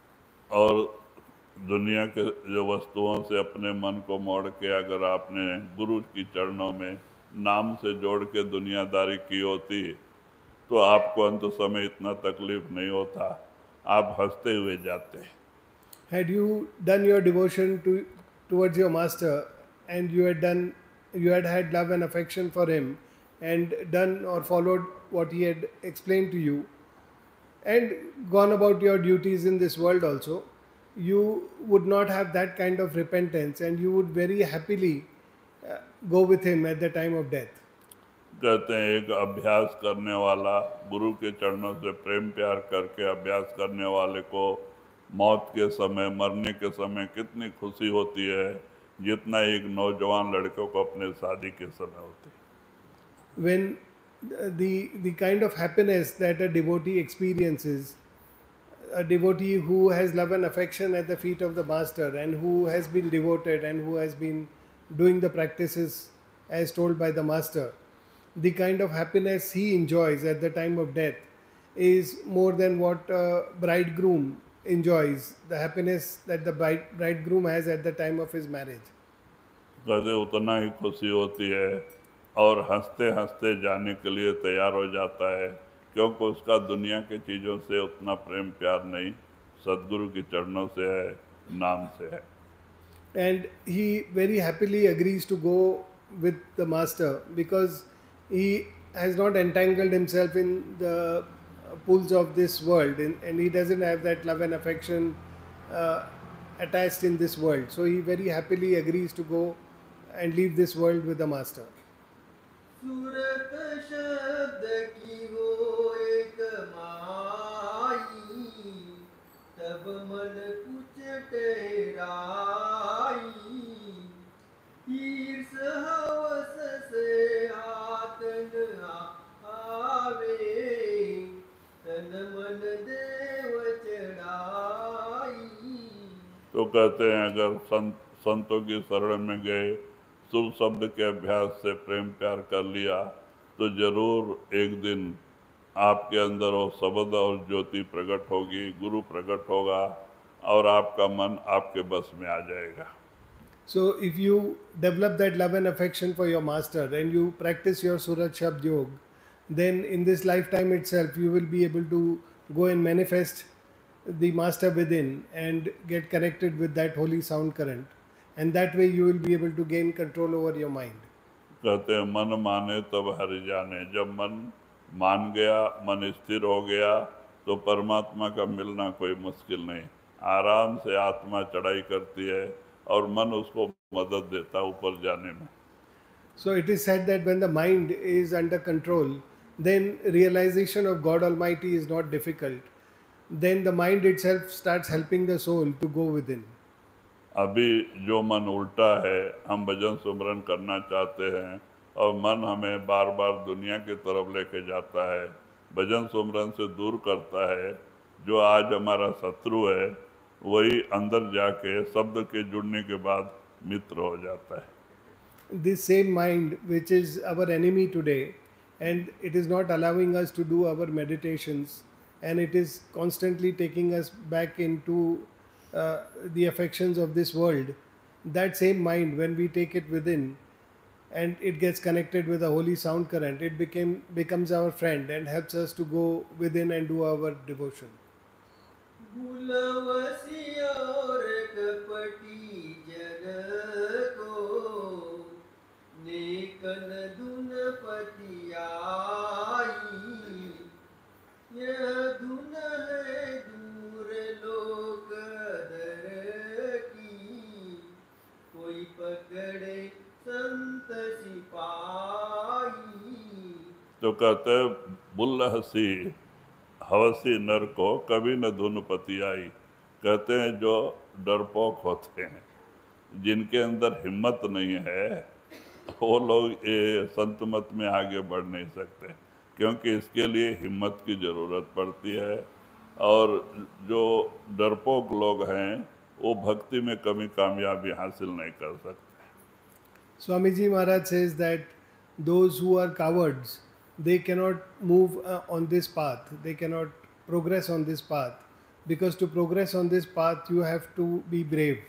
और दुनिया के जो वस्तुओं से अपने मन को मोड़ के अगर आपने गुरु की चरणों में नाम से जोड़ के दुनियादारी की होती तो आपको अंत समय इतना तकलीफ नहीं होता, आप हंसते हुए जाते। Had you done your devotion towards your master, and you had had love and affection for him, and done or followed what he had explained to you, and gone about your duties in this world also, you would not have that kind of repentance, and you would very happily go with him at the time of death. कहते हैं एक अभ्यास करने वाला गुरु के चरणों से प्रेम प्यार करके अभ्यास करने वाले को मौत के समय, मरने के समय कितनी खुशी होती है, जितना एक नौजवान लड़के को अपने शादी के समय होती है। When the kind of happiness that a devotee experiences, a devotee who has love and affection at the feet of the master, and who has been devoted, and who has been doing the practices as told by the master, the kind of happiness he enjoys at the time of death is more than what a bridegroom enjoys, the happiness that the bridegroom has at the time of his marriage. कहते उतना ही खुशी होती है, और हंसते हंसते जाने के लिए तैयार हो जाता है, क्योंकि उसका दुनिया की चीज़ों से उतना प्रेम प्यार नहीं, सदगुरु के चरणों से है, नाम से है। And he very happily agrees to go with the master because he has not entangled himself in the pools of this world, and he doesn't have that love and affection attached in this world. So he very happily agrees to go and leave this world with the master. सूरत शब्द की हो एक माई, तब मन कुछ ठहराई। कहते हैं अगर संतों की शरण में गए, शुभ शब्द के अभ्यास से प्रेम प्यार कर लिया, तो जरूर एक दिन आपके अंदर वो शब्द और ज्योति प्रकट होगी, गुरु प्रकट होगा और आपका मन आपके बस में आ जाएगा। So, if you develop that love and affection for your master and you practice your Surat Shabd Yog, then in this lifetime itself you will be able to go and manifest the master within and get connected with that holy sound current. And that way you will be able to gain control over your mind. कहते हैं मन माने तब हरि जाने। जब मन मान गया, मन स्थिर हो गया, तो परमात्मा का मिलना कोई मुश्किल नहीं। आराम से आत्मा चढ़ाई करती है और मन उसको मदद देता ऊपर जाने में। So it is said that when the mind is under control, then realization of God Almighty is not difficult. Then the mind itself starts helping the soul to go within. अभी जो मन उल्टा है, हम भजन सुमरन करना चाहते हैं और मन हमें बार बार दुनिया की तरफ लेके जाता है, भजन सुमरन से दूर करता है। जो आज हमारा शत्रु है, वही अंदर जाके शब्द के जुड़ने के बाद मित्र हो जाता है। This same mind, which is our enemy today, and it is not allowing us to do our meditations, and it is constantly taking us back into the affections of this world. That same mind, when we take it within and it gets connected with a holy sound current, it becomes our friend and helps us to go within and do our devotion. भूलवसी और कपटी जन को नेकन धुन पति आई। यह धुन है दूर लोक दर की, कोई पकड़े संत सिपाही। तो कहते बुल्ल हसी हवसी नर को कभी न धुन पति आई। कहते हैं जो डरपोक होते हैं, जिनके अंदर हिम्मत नहीं है, वो लोग ये संत मत में आगे बढ़ नहीं सकते, क्योंकि इसके लिए हिम्मत की ज़रूरत पड़ती है। और जो डरपोक लोग हैं, वो भक्ति में कभी कामयाबी हासिल नहीं कर सकते। Swamiji Maharaj says that those who are cowards, they cannot move on this path, they cannot progress on this path, because to progress on this path you have to be brave.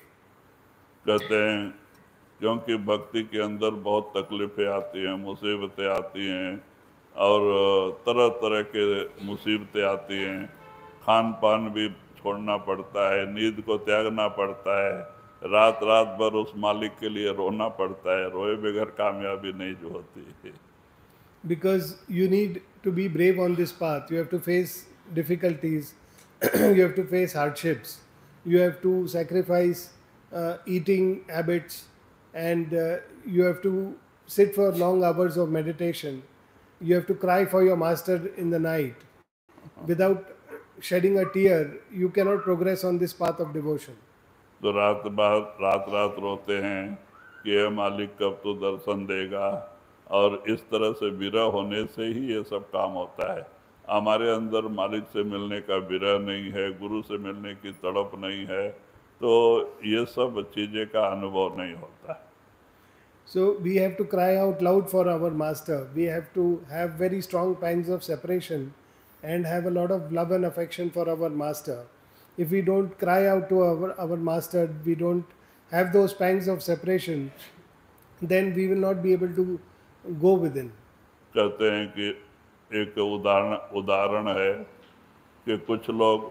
कहते हैं क्योंकि भक्ति के अंदर बहुत तकलीफें आती हैं, मुसीबतें आती हैं और तरह तरह के मुसीबतें आती हैं। खान पान भी छोड़ना पड़ता है, नींद को त्यागना पड़ता है, रात रात भर उस मालिक के लिए रोना पड़ता है। रोए बगैर कामयाबी नहीं जो होती है। Because you need to be brave on this path, you have to face difficulties, you have to face hardships, you have to sacrifice eating habits, and you have to sit for long hours of meditation. You have to cry for your master in the night. Without shedding a tear, you cannot progress on this path of devotion. तो रात रात रोते हैं कि ये मालिक कब तो दर्शन देगा, और इस तरह से विरह होने से ही ये सब काम होता है। हमारे अंदर मालिक से मिलने का विरह नहीं है, गुरु से मिलने की तड़प नहीं है, तो ये सब चीज़ें का अनुभव नहीं होता है। So we have to cry out loud for our master. We have to have very strong pangs of separation and have a lot of love and affection for our master. If we don't cry out to our master, we don't have those pangs of separation, then we will not be able to go within. कहते हैं कि एक उदाहरण है कि कुछ लोग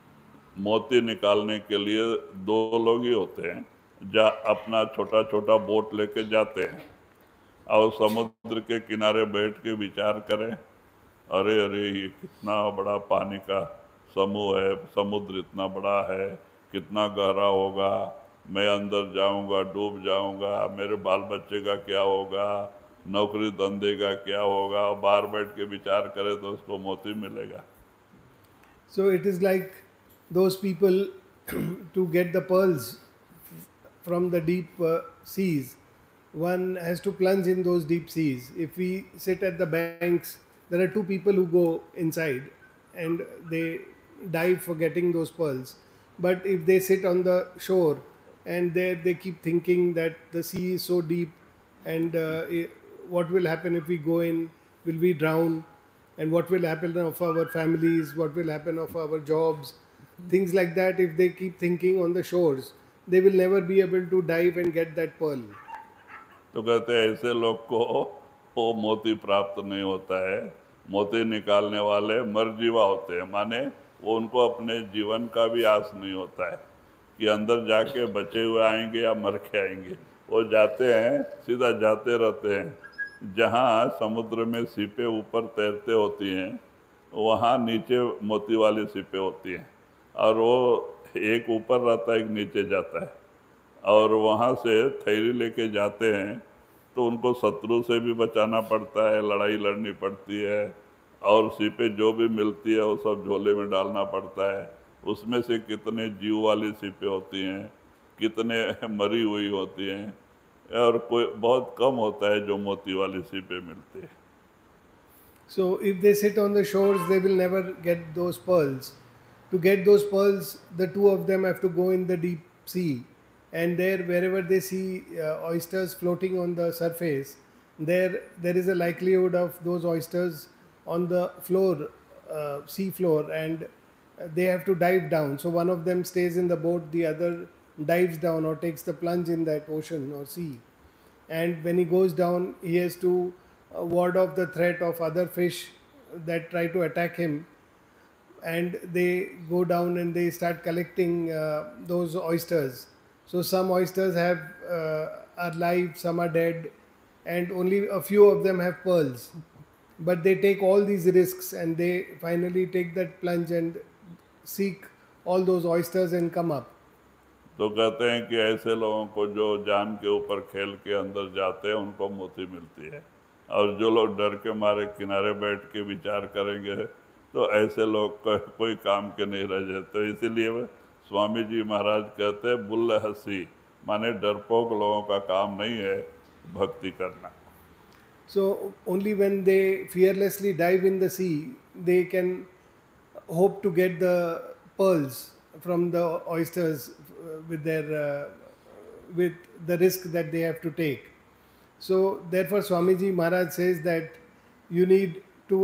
मोती निकालने के लिए दो लोग ही होते हैं, अपना छोटा छोटा बोट लेके जाते हैं और समुद्र के किनारे बैठ के विचार करें, अरे अरे ये कितना बड़ा पानी का समूह है, समुद्र इतना बड़ा है, कितना गहरा होगा, मैं अंदर जाऊंगा डूब जाऊंगा, मेरे बाल बच्चे का क्या होगा, नौकरी धंधे का क्या होगा। बाहर बैठ के विचार करे तो उसको मोती मिलेगा। So it is like those people to get the pearls from the deep seas, one has to plunge in those deep seas. If we sit at the banks, there are two people who go inside and they dive for getting those pearls. But if they sit on the shore and there they keep thinking that the sea is so deep and what will happen if we go in, will we drown, and what will happen of our families, what will happen of our jobs, things like that, if they keep thinking on the shores, they will never be able to dive and get that pearl. तो कहते हैं ऐसे लोग को वो मोती प्राप्त नहीं होता है। मोती निकालने वाले मरजीवा होते हैं, माने वो उनको अपने जीवन का भी आस नहीं होता है कि अंदर जाके बचे हुए आएंगे या मर के आएंगे। वो जाते हैं, सीधा जाते रहते हैं। जहाँ समुद्र में सीपें ऊपर तैरते होती हैं, वहाँ नीचे मोती वाली सीपें होती हैं, और वो एक ऊपर रहता है, एक नीचे जाता है, और वहाँ से थैली लेके जाते हैं तो उनको शत्रु से भी बचाना पड़ता है, लड़ाई लड़नी पड़ती है, और सीपें जो भी मिलती है वो सब झोले में डालना पड़ता है। उसमें से कितने जीव वाली सीपें होती हैं, कितने मरी हुई होती हैं, और कोई बहुत कम होता है जो मोती वाली सीपें मिलती है। So if they sit on the shores, they will never get those pearls. To get those pearls, the two of them have to go in the deep sea, and there, wherever they see oysters floating on the surface, there is a likelihood of those oysters on the floor, sea floor, and they have to dive down. So one of them stays in the boat, the other dives down or takes the plunge in that ocean or sea. And when he goes down, he has to ward off the threat of other fish that try to attack him, and they go down and they start collecting those oysters. So some oysters are live, some are dead, and only a few of them have pearls. But they take all these risks and they finally take that plunge and seek all those oysters and come up. तो कहते हैं कि ऐसे लोगों को जो जान के ऊपर खेल के अंदर जाते हैं उनको मोती मिलती है, और जो लोग डर के मारे किनारे बैठ के विचार करेंगे तो ऐसे लोग कोई काम के नहीं रह जाते। इसीलिए स्वामी जी महाराज कहते हैं बुल्ल हंसी, माने डरपोक लोगों का काम नहीं है भक्ति करना। So only when they fearlessly dive in the sea, they can hope to get the pearls from the oysters with the risk that they have to take. So therefore, Swamiji Maharaj says that you need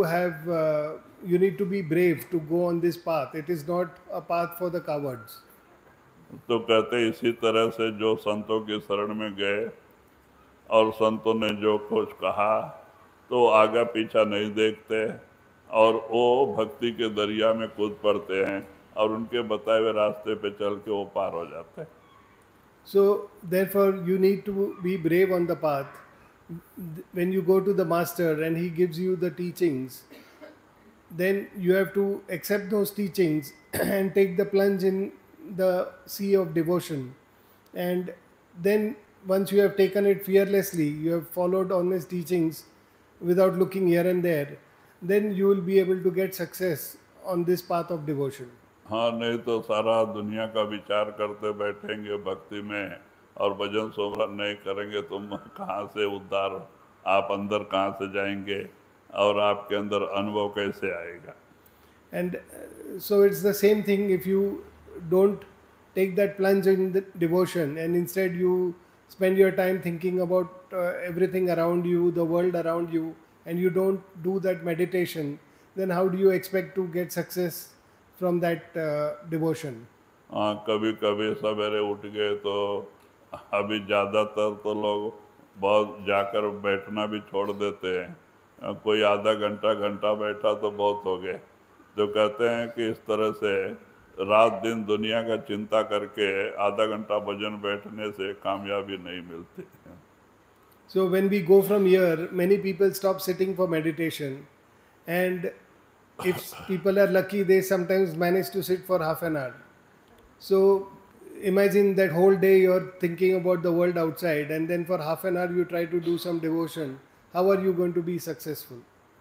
to be brave to go on this path. It is not a path for the cowards. तो कहते इसी तरह से जो संतों की शरण में गए और संतों ने जो कुछ कहा तो आगे पीछा नहीं देखते, और वो भक्ति के दरिया में कूद पड़ते हैं और उनके बताए हुए रास्ते पे चल के वो पार हो जाते हैं। So therefore you need to be brave on the path. When you go to the master and he gives you the teachings, then you have to accept those teachings and take the plunge in the sea of devotion. And then once you have taken it fearlessly, you have followed on his teachings without looking here and there, then you will be able to get success on this path of devotion. हाँ, नहीं तो सारा दुनिया का विचार करते बैठेंगे भक्ति में और भजन सुमरन नहीं करेंगे, तुम कहाँ से उद्धार, आप अंदर कहाँ से जाएंगे और आपके अंदर अनुभव कैसे आएगा। And so it's the same thing if you don't take that plunge in the devotion and instead you spend your time thinking about everything around you, the world around you, and you don't do that meditation, then how do you expect to get success from that devotion? हाँ, कभी कभी सवेरे उठ गए तो अभी ज़्यादातर तो लोग बहुत जाकर बैठना भी छोड़ देते हैं। कोई आधा घंटा घंटा बैठा तो बहुत हो गए। तो कहते हैं कि इस तरह से रात दिन दुनिया का चिंता करके आधा घंटा भजन बैठने से कामयाबी नहीं मिलती। So when we go from here, many people stop sitting for meditation, and if people are lucky, they sometimes manage to sit for half an hour. So imagine that whole day you're thinking about the world outside, and then for half an hour you try to do some devotion. How are you going to be successful?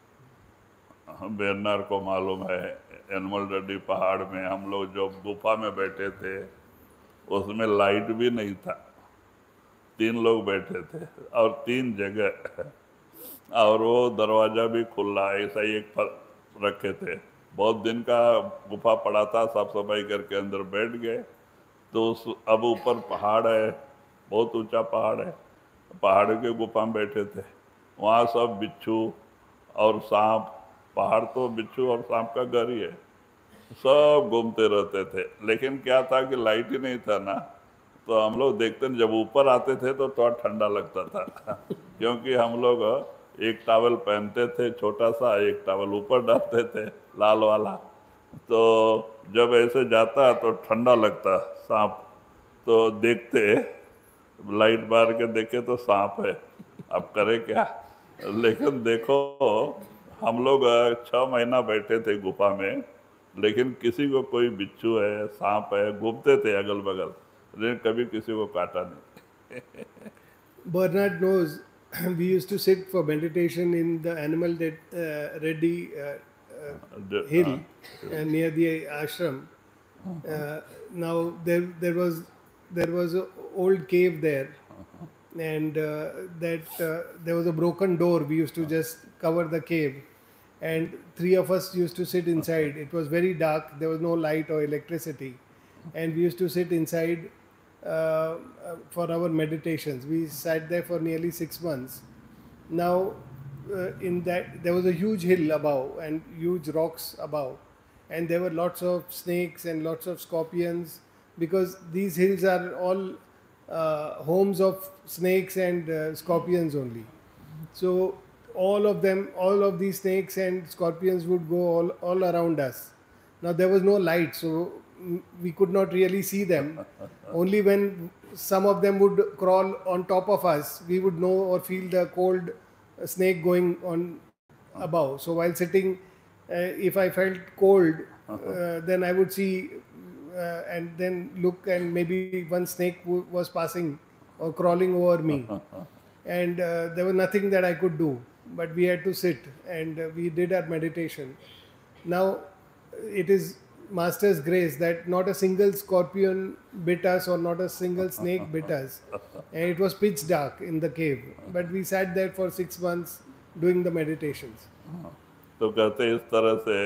बेरनार को मालूम है, एनमल डडी पहाड़ में हम लोग जो गुफा में बैठे थे उसमें लाइट भी नहीं था, 3 लोग बैठे थे और 3 जगह, और वो दरवाज़ा भी खुला, ऐसा ही एक रखे थे, बहुत दिन का गुफा पड़ा था, साफ सफाई करके अंदर बैठ गए। तो अब ऊपर पहाड़ है, बहुत ऊंचा पहाड़ है, पहाड़ के गुफा में बैठे थे। वहाँ सब बिच्छू और सांप, पहाड़ तो बिच्छू और सांप का घर ही है, सब घूमते रहते थे। लेकिन क्या था कि लाइट ही नहीं था ना, तो हम लोग देखते जब ऊपर आते थे तो थोड़ा ठंडा लगता था क्योंकि हम लोग एक टॉवल पहनते थे छोटा सा, एक टॉवल ऊपर डालते थे लाल वाला। तो जब ऐसे जाता तो ठंडा लगता सांप, तो देखते लाइट मार के देखे तो सांप है, अब करे क्या। लेकिन देखो हम लोग 6 महीना बैठे थे गुफा में, लेकिन किसी को कोई बिच्छू है सांप है घूमते थे अगल बगल, लेकिन कभी किसी को काटा नहीं। Bernard knows we used to sit for meditation in the animal that Reddy hill near the ashram. Now there was a old cave there, and there was a broken door. We used to just cover the cave, and three of us used to sit inside. It was very dark. There was no light or electricity, and we used to sit inside for our meditations. We sat there for nearly 6 months. Now, in that there was a huge hill above and huge rocks above, and there were lots of snakes and lots of scorpions, because these hills are all homes of snakes and scorpions only. So all of these snakes and scorpions would go all around us. Now there was no light, so we could not really see them. Only when some of them would crawl on top of us, we would know or feel the cold snake going on above. So while sitting, if I felt cold, then I would see and then look, and maybe one snake was passing or crawling over me. And there was nothing that I could do, but we had to sit, and we did our meditation. Now it is Master's grace that not a single scorpion bit us or not a single snake bit us, and it was pitch dark in the cave, but we sat there for 6 months doing the meditations. तो कहते इस तरह से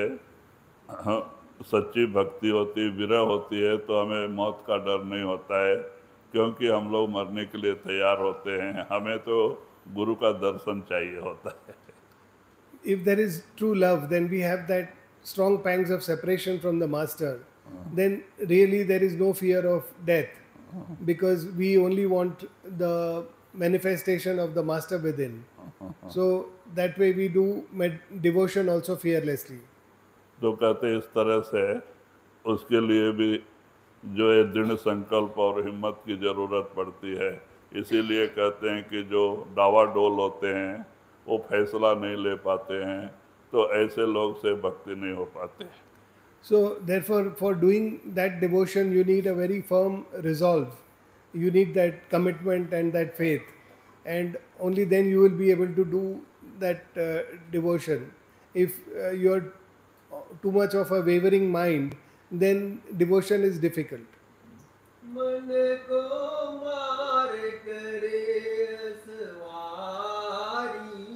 सच्ची भक्ति होती, विरह होती है, तो हमें मौत का डर नहीं होता है, क्योंकि हम लोग मरने के लिए तैयार होते हैं। हमें तो गुरु का दर्शन चाहिए होता है। If there is true love, then we have that strong pangs of separation from the Master. Then really there is no fear of death, because we only want the manifestation of the Master within. So that way we do devotion also fearlessly. तो कहते इस तरह से उसके लिए भी जो है दृढ़ संकल्प और हिम्मत की जरूरत पड़ती है। इसीलिए कहते हैं कि जो डावाडोल होते हैं वो फैसला नहीं ले पाते हैं, तो ऐसे लोग से भक्ति नहीं हो पाते। So therefore, for doing that devotion, you need a very firm resolve. You need that commitment and that faith, and only then you will be able to do that devotion. If you are too much of a wavering mind, then devotion is difficult. मन को मार करे सवारी,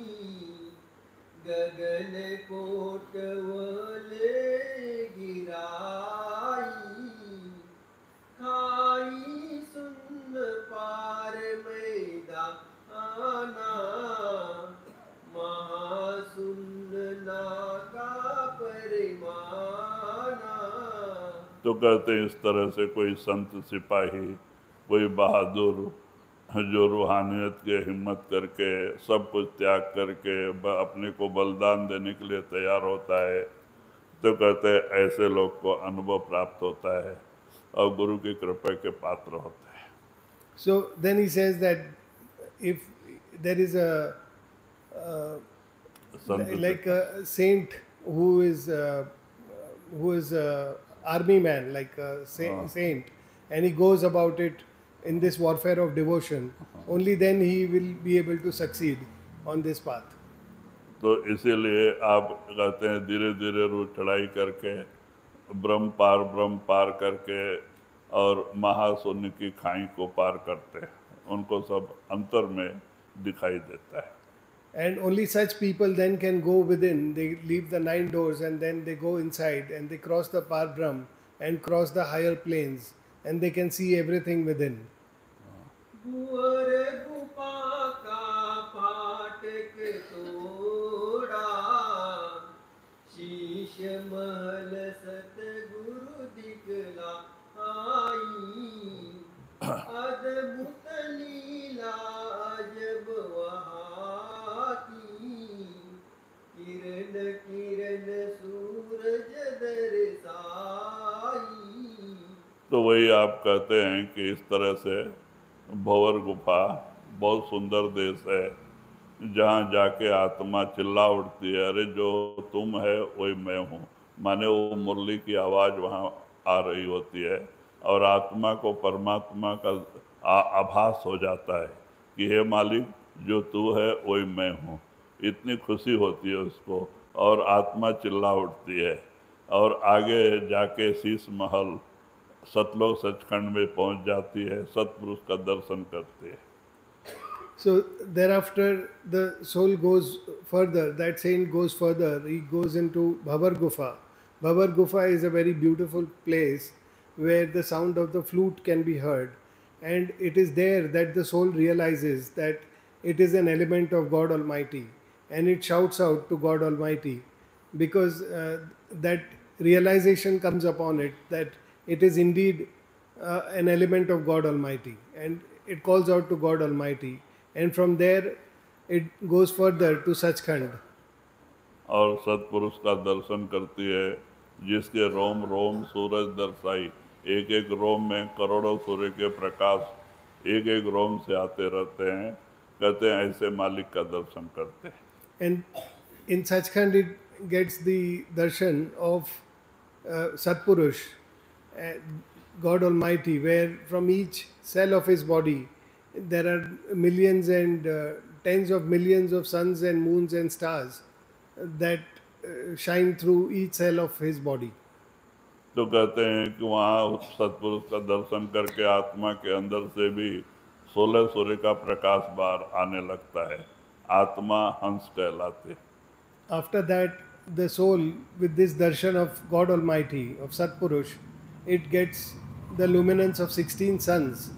गगन कोटवले गिराई, खाई सुन पार मैदाना, महासुन नाका परिमाना। तो कहते हैं इस तरह से कोई संत सिपाही, कोई बहादुर जो रूहानियत के हिम्मत करके सब कुछ त्याग करके अपने को बलिदान देने के लिए तैयार होता है, तो कहते हैं ऐसे लोग को अनुभव प्राप्त होता है और गुरु की कृपा के पात्र होते हैं। So then he says that if there is a like a saint who is a army man, like a saint, and he goes about it in this warfare of devotion, only then he will be able to succeed on this path. तो इसीलिए आप कहते हैं धीरे धीरे रूप चढ़ाई करके ब्रह्म पार करके और महाशून्य की खाई को पार करते हैं, उनको सब अंतर में दिखाई देता है। And only such people then can go within. They leave the 9 doors and then they go inside and they cross the Parbrahm and cross the higher planes and they can see everything within. भुवर गुफा का फाटक तोड़ा, शीश महल सतगुरु दिखला आई, अद्भुत लीला अजब वहाँ की, किरण किरण सूरज दरसाई। तो वही आप कहते हैं कि इस तरह से भंवर गुफा बहुत सुंदर देश है, जहाँ जाके आत्मा चिल्ला उठती है, अरे जो तुम है वही मैं हूँ। माने वो मुरली की आवाज़ वहाँ आ रही होती है और आत्मा को परमात्मा का आभास हो जाता है कि हे मालिक, जो तू है वही मैं हूँ। इतनी खुशी होती है उसको और आत्मा चिल्ला उठती है और आगे जाके शीश महल सतलोक सचखंड में पहुंच जाती है, सतपुरुष का दर्शन करती है। So thereafter the soul goes further, that saint goes further, he goes into Bhavar Gufa. Bhavar Gufa is a very beautiful place where the sound of the flute can be heard, and it is there that the soul realizes that it is an element of God Almighty, and it shouts out to God Almighty because that realization comes upon it that it is indeed an element of God Almighty, and it calls out to God Almighty, and from there it goes further to Sachkhand. और सतपुरुष का दर्शन करती है, जिसके रोम रोम सूरज दर्शाई। एक एक रोम में करोड़ों सूर्य के प्रकाश एक एक रोम से आते रहते हैं। कहते हैं ऐसे मालिक का दर्शन करते हैं। And in Sachkhand it gets the darshan of Satpurush, God Almighty, where from each cell of his body there are millions and tens of millions of suns and moons and stars that shine through each cell of his body. तो कहते हैं कि वहाँ सतपुरुष का दर्शन करके आत्मा के अंदर से भी 16 सूर्य का प्रकाश बाहर आने लगता है। आत्मा हंस कहलाते। After that, the soul, with this darshan of God Almighty, of Satpurush, it gets the luminance of 16 suns.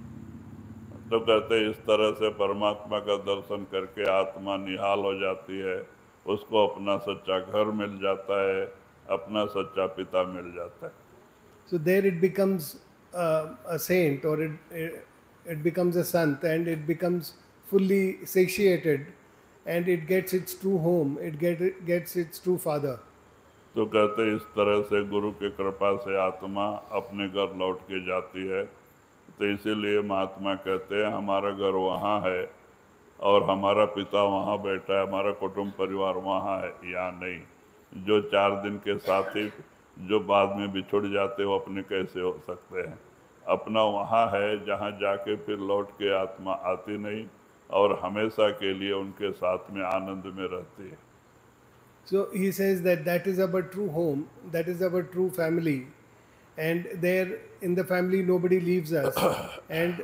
तो कहते हैं इस तरह से परमात्मा का दर्शन करके आत्मा निहाल हो जाती है, उसको अपना सच्चा घर मिल जाता है, अपना सच्चा पिता मिल जाता है। So there it becomes a saint, or it becomes a sant, and it becomes fully satiated, and it gets its true home, it gets its true father. तो कहते हैं इस तरह से गुरु की कृपा से आत्मा अपने घर लौट के जाती है। तो इसीलिए महात्मा कहते हैं हमारा घर वहाँ है और हमारा पिता वहाँ बैठा है, हमारा कुटुंब परिवार वहाँ है, यहाँ नहीं। जो 4 दिन के साथी जो बाद में बिछुड़ जाते वो अपने कैसे हो सकते हैं? अपना वहाँ है जहाँ जाके फिर लौट के आत्मा आती नहीं और हमेशा के लिए उनके साथ में आनंद में रहती है। So he says that is our true home, that is our true family, and there in the family nobody leaves us, and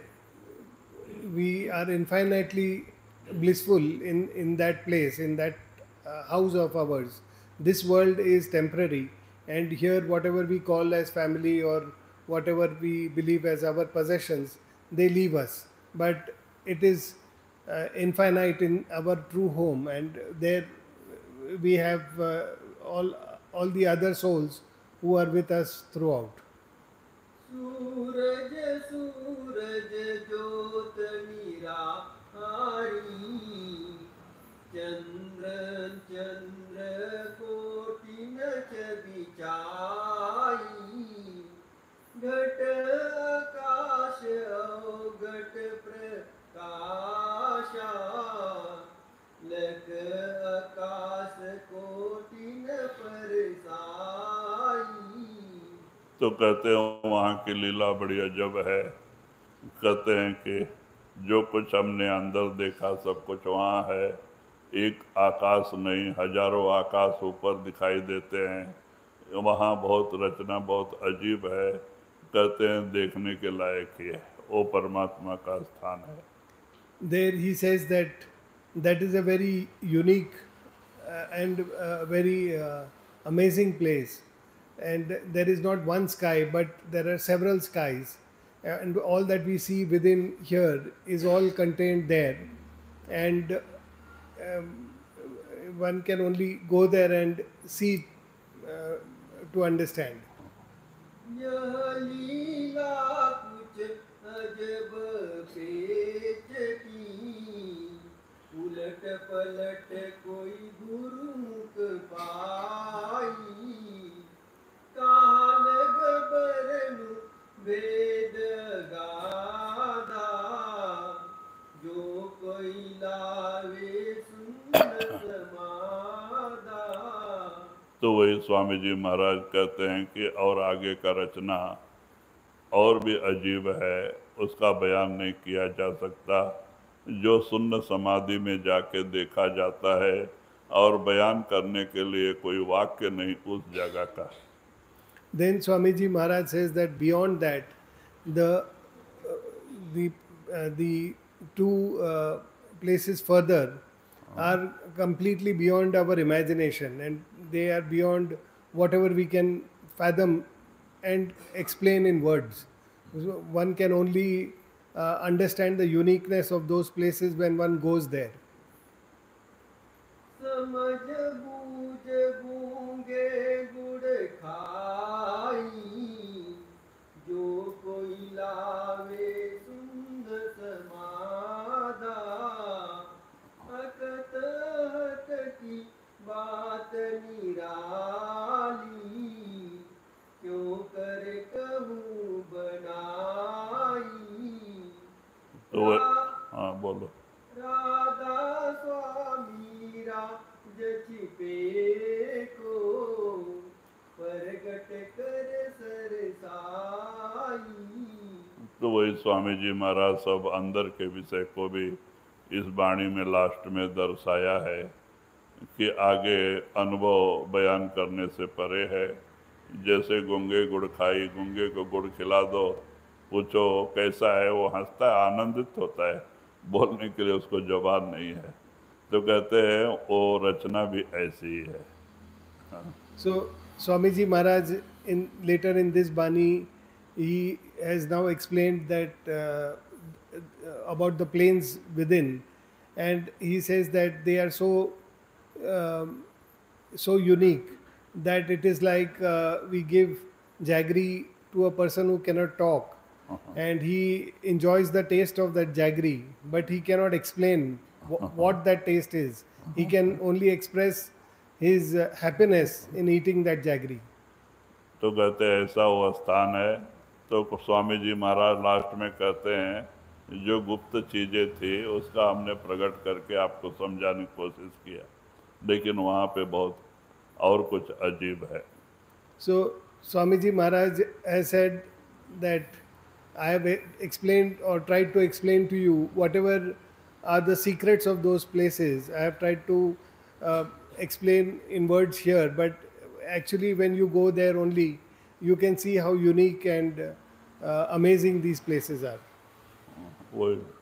we are infinitely blissful in that place, in that house of ours. This world is temporary, and here whatever we call as family or whatever we believe as our possessions, they leave us, but it is infinite in our true home, and there we have all the other souls who are with us throughout. Suraj Suraj ज्योत निराहारी, चंद्र चंद्र कोटि नच बिचाई, घट आकाश अवघट प्रकाशा, लख आकाश कोटि न परसाई। तो कहते हैं वहाँ की लीला बड़ी अजब है। कहते हैं कि जो कुछ हमने अंदर देखा सब कुछ वहाँ है। एक आकाश नहीं, हजारों आकाश ऊपर दिखाई देते हैं। वहाँ बहुत रचना बहुत अजीब है। कहते हैं देखने के लायक ही है, वो परमात्मा का स्थान है। There he says that that is a very unique and very amazing place. And there is not one sky, but there are several skies. And all that we see within here is all contained there. And one can only go there and see to understand. यह लीला कुछ अजब पेच की, उलट पलट कोई गुरुमुख पाई, कहाँ लग बरनु वेद गादा, जो कोई लावे सुन्न समादा। तो वही स्वामी जी महाराज कहते हैं कि और आगे का रचना और भी अजीब है, उसका बयान नहीं किया जा सकता, जो शून्य समाधि में जाके देखा जाता है और बयान करने के लिए कोई वाक्य नहीं उस जगह का। Then Swamiji Maharaj says that beyond that, the two places further are completely beyond our imagination, and they are beyond whatever we can fathom and explain in words. So one can only understand the uniqueness of those places when one goes there. समझ बूझ गूंगे गुड़ खाई, जो कोई लावे सुंद समादा, अकत हत की बात निराली, क्यों कर कहूँ बनाई। तो हाँ बोलो। राधा स्वामी राज छिपे को, प्रगट कर सरसाई। तो वही स्वामी जी महाराज सब अंदर के विषय को भी इस वाणी में लास्ट में दर्शाया है कि आगे अनुभव बयान करने से परे है। जैसे गूंगे गुड़ खाई, गूंगे को गुड़ खिला दो, पूछो कैसा है, वो हंसता है, आनंदित होता है, बोलने के लिए उसको जवाब नहीं है। तो कहते हैं वो रचना भी ऐसी ही है। So Swamiji Maharaj later in this Bani, he has now explained that about the planes within, and he says that they are so unique that it is like we give jaggery to a person who cannot talk, and he enjoys the taste of that jaggery, but he cannot explain what that taste is. He can only express his happiness in eating that jaggery. तो कहते हैं ऐसा वो स्थान है। तो स्वामी जी महाराज last में कहते हैं जो गुप्त चीजें थी उसका हमने प्रकट करके आपको समझाने की कोशिश किया, लेकिन वहाँ पे बहुत और कुछ अजीब है। So Swamiji Maharaj has said that I have explained or tried to explain to you whatever are the secrets of those places. I have tried to explain in words here, but actually when you go there only, you can see how unique and amazing these places are. वही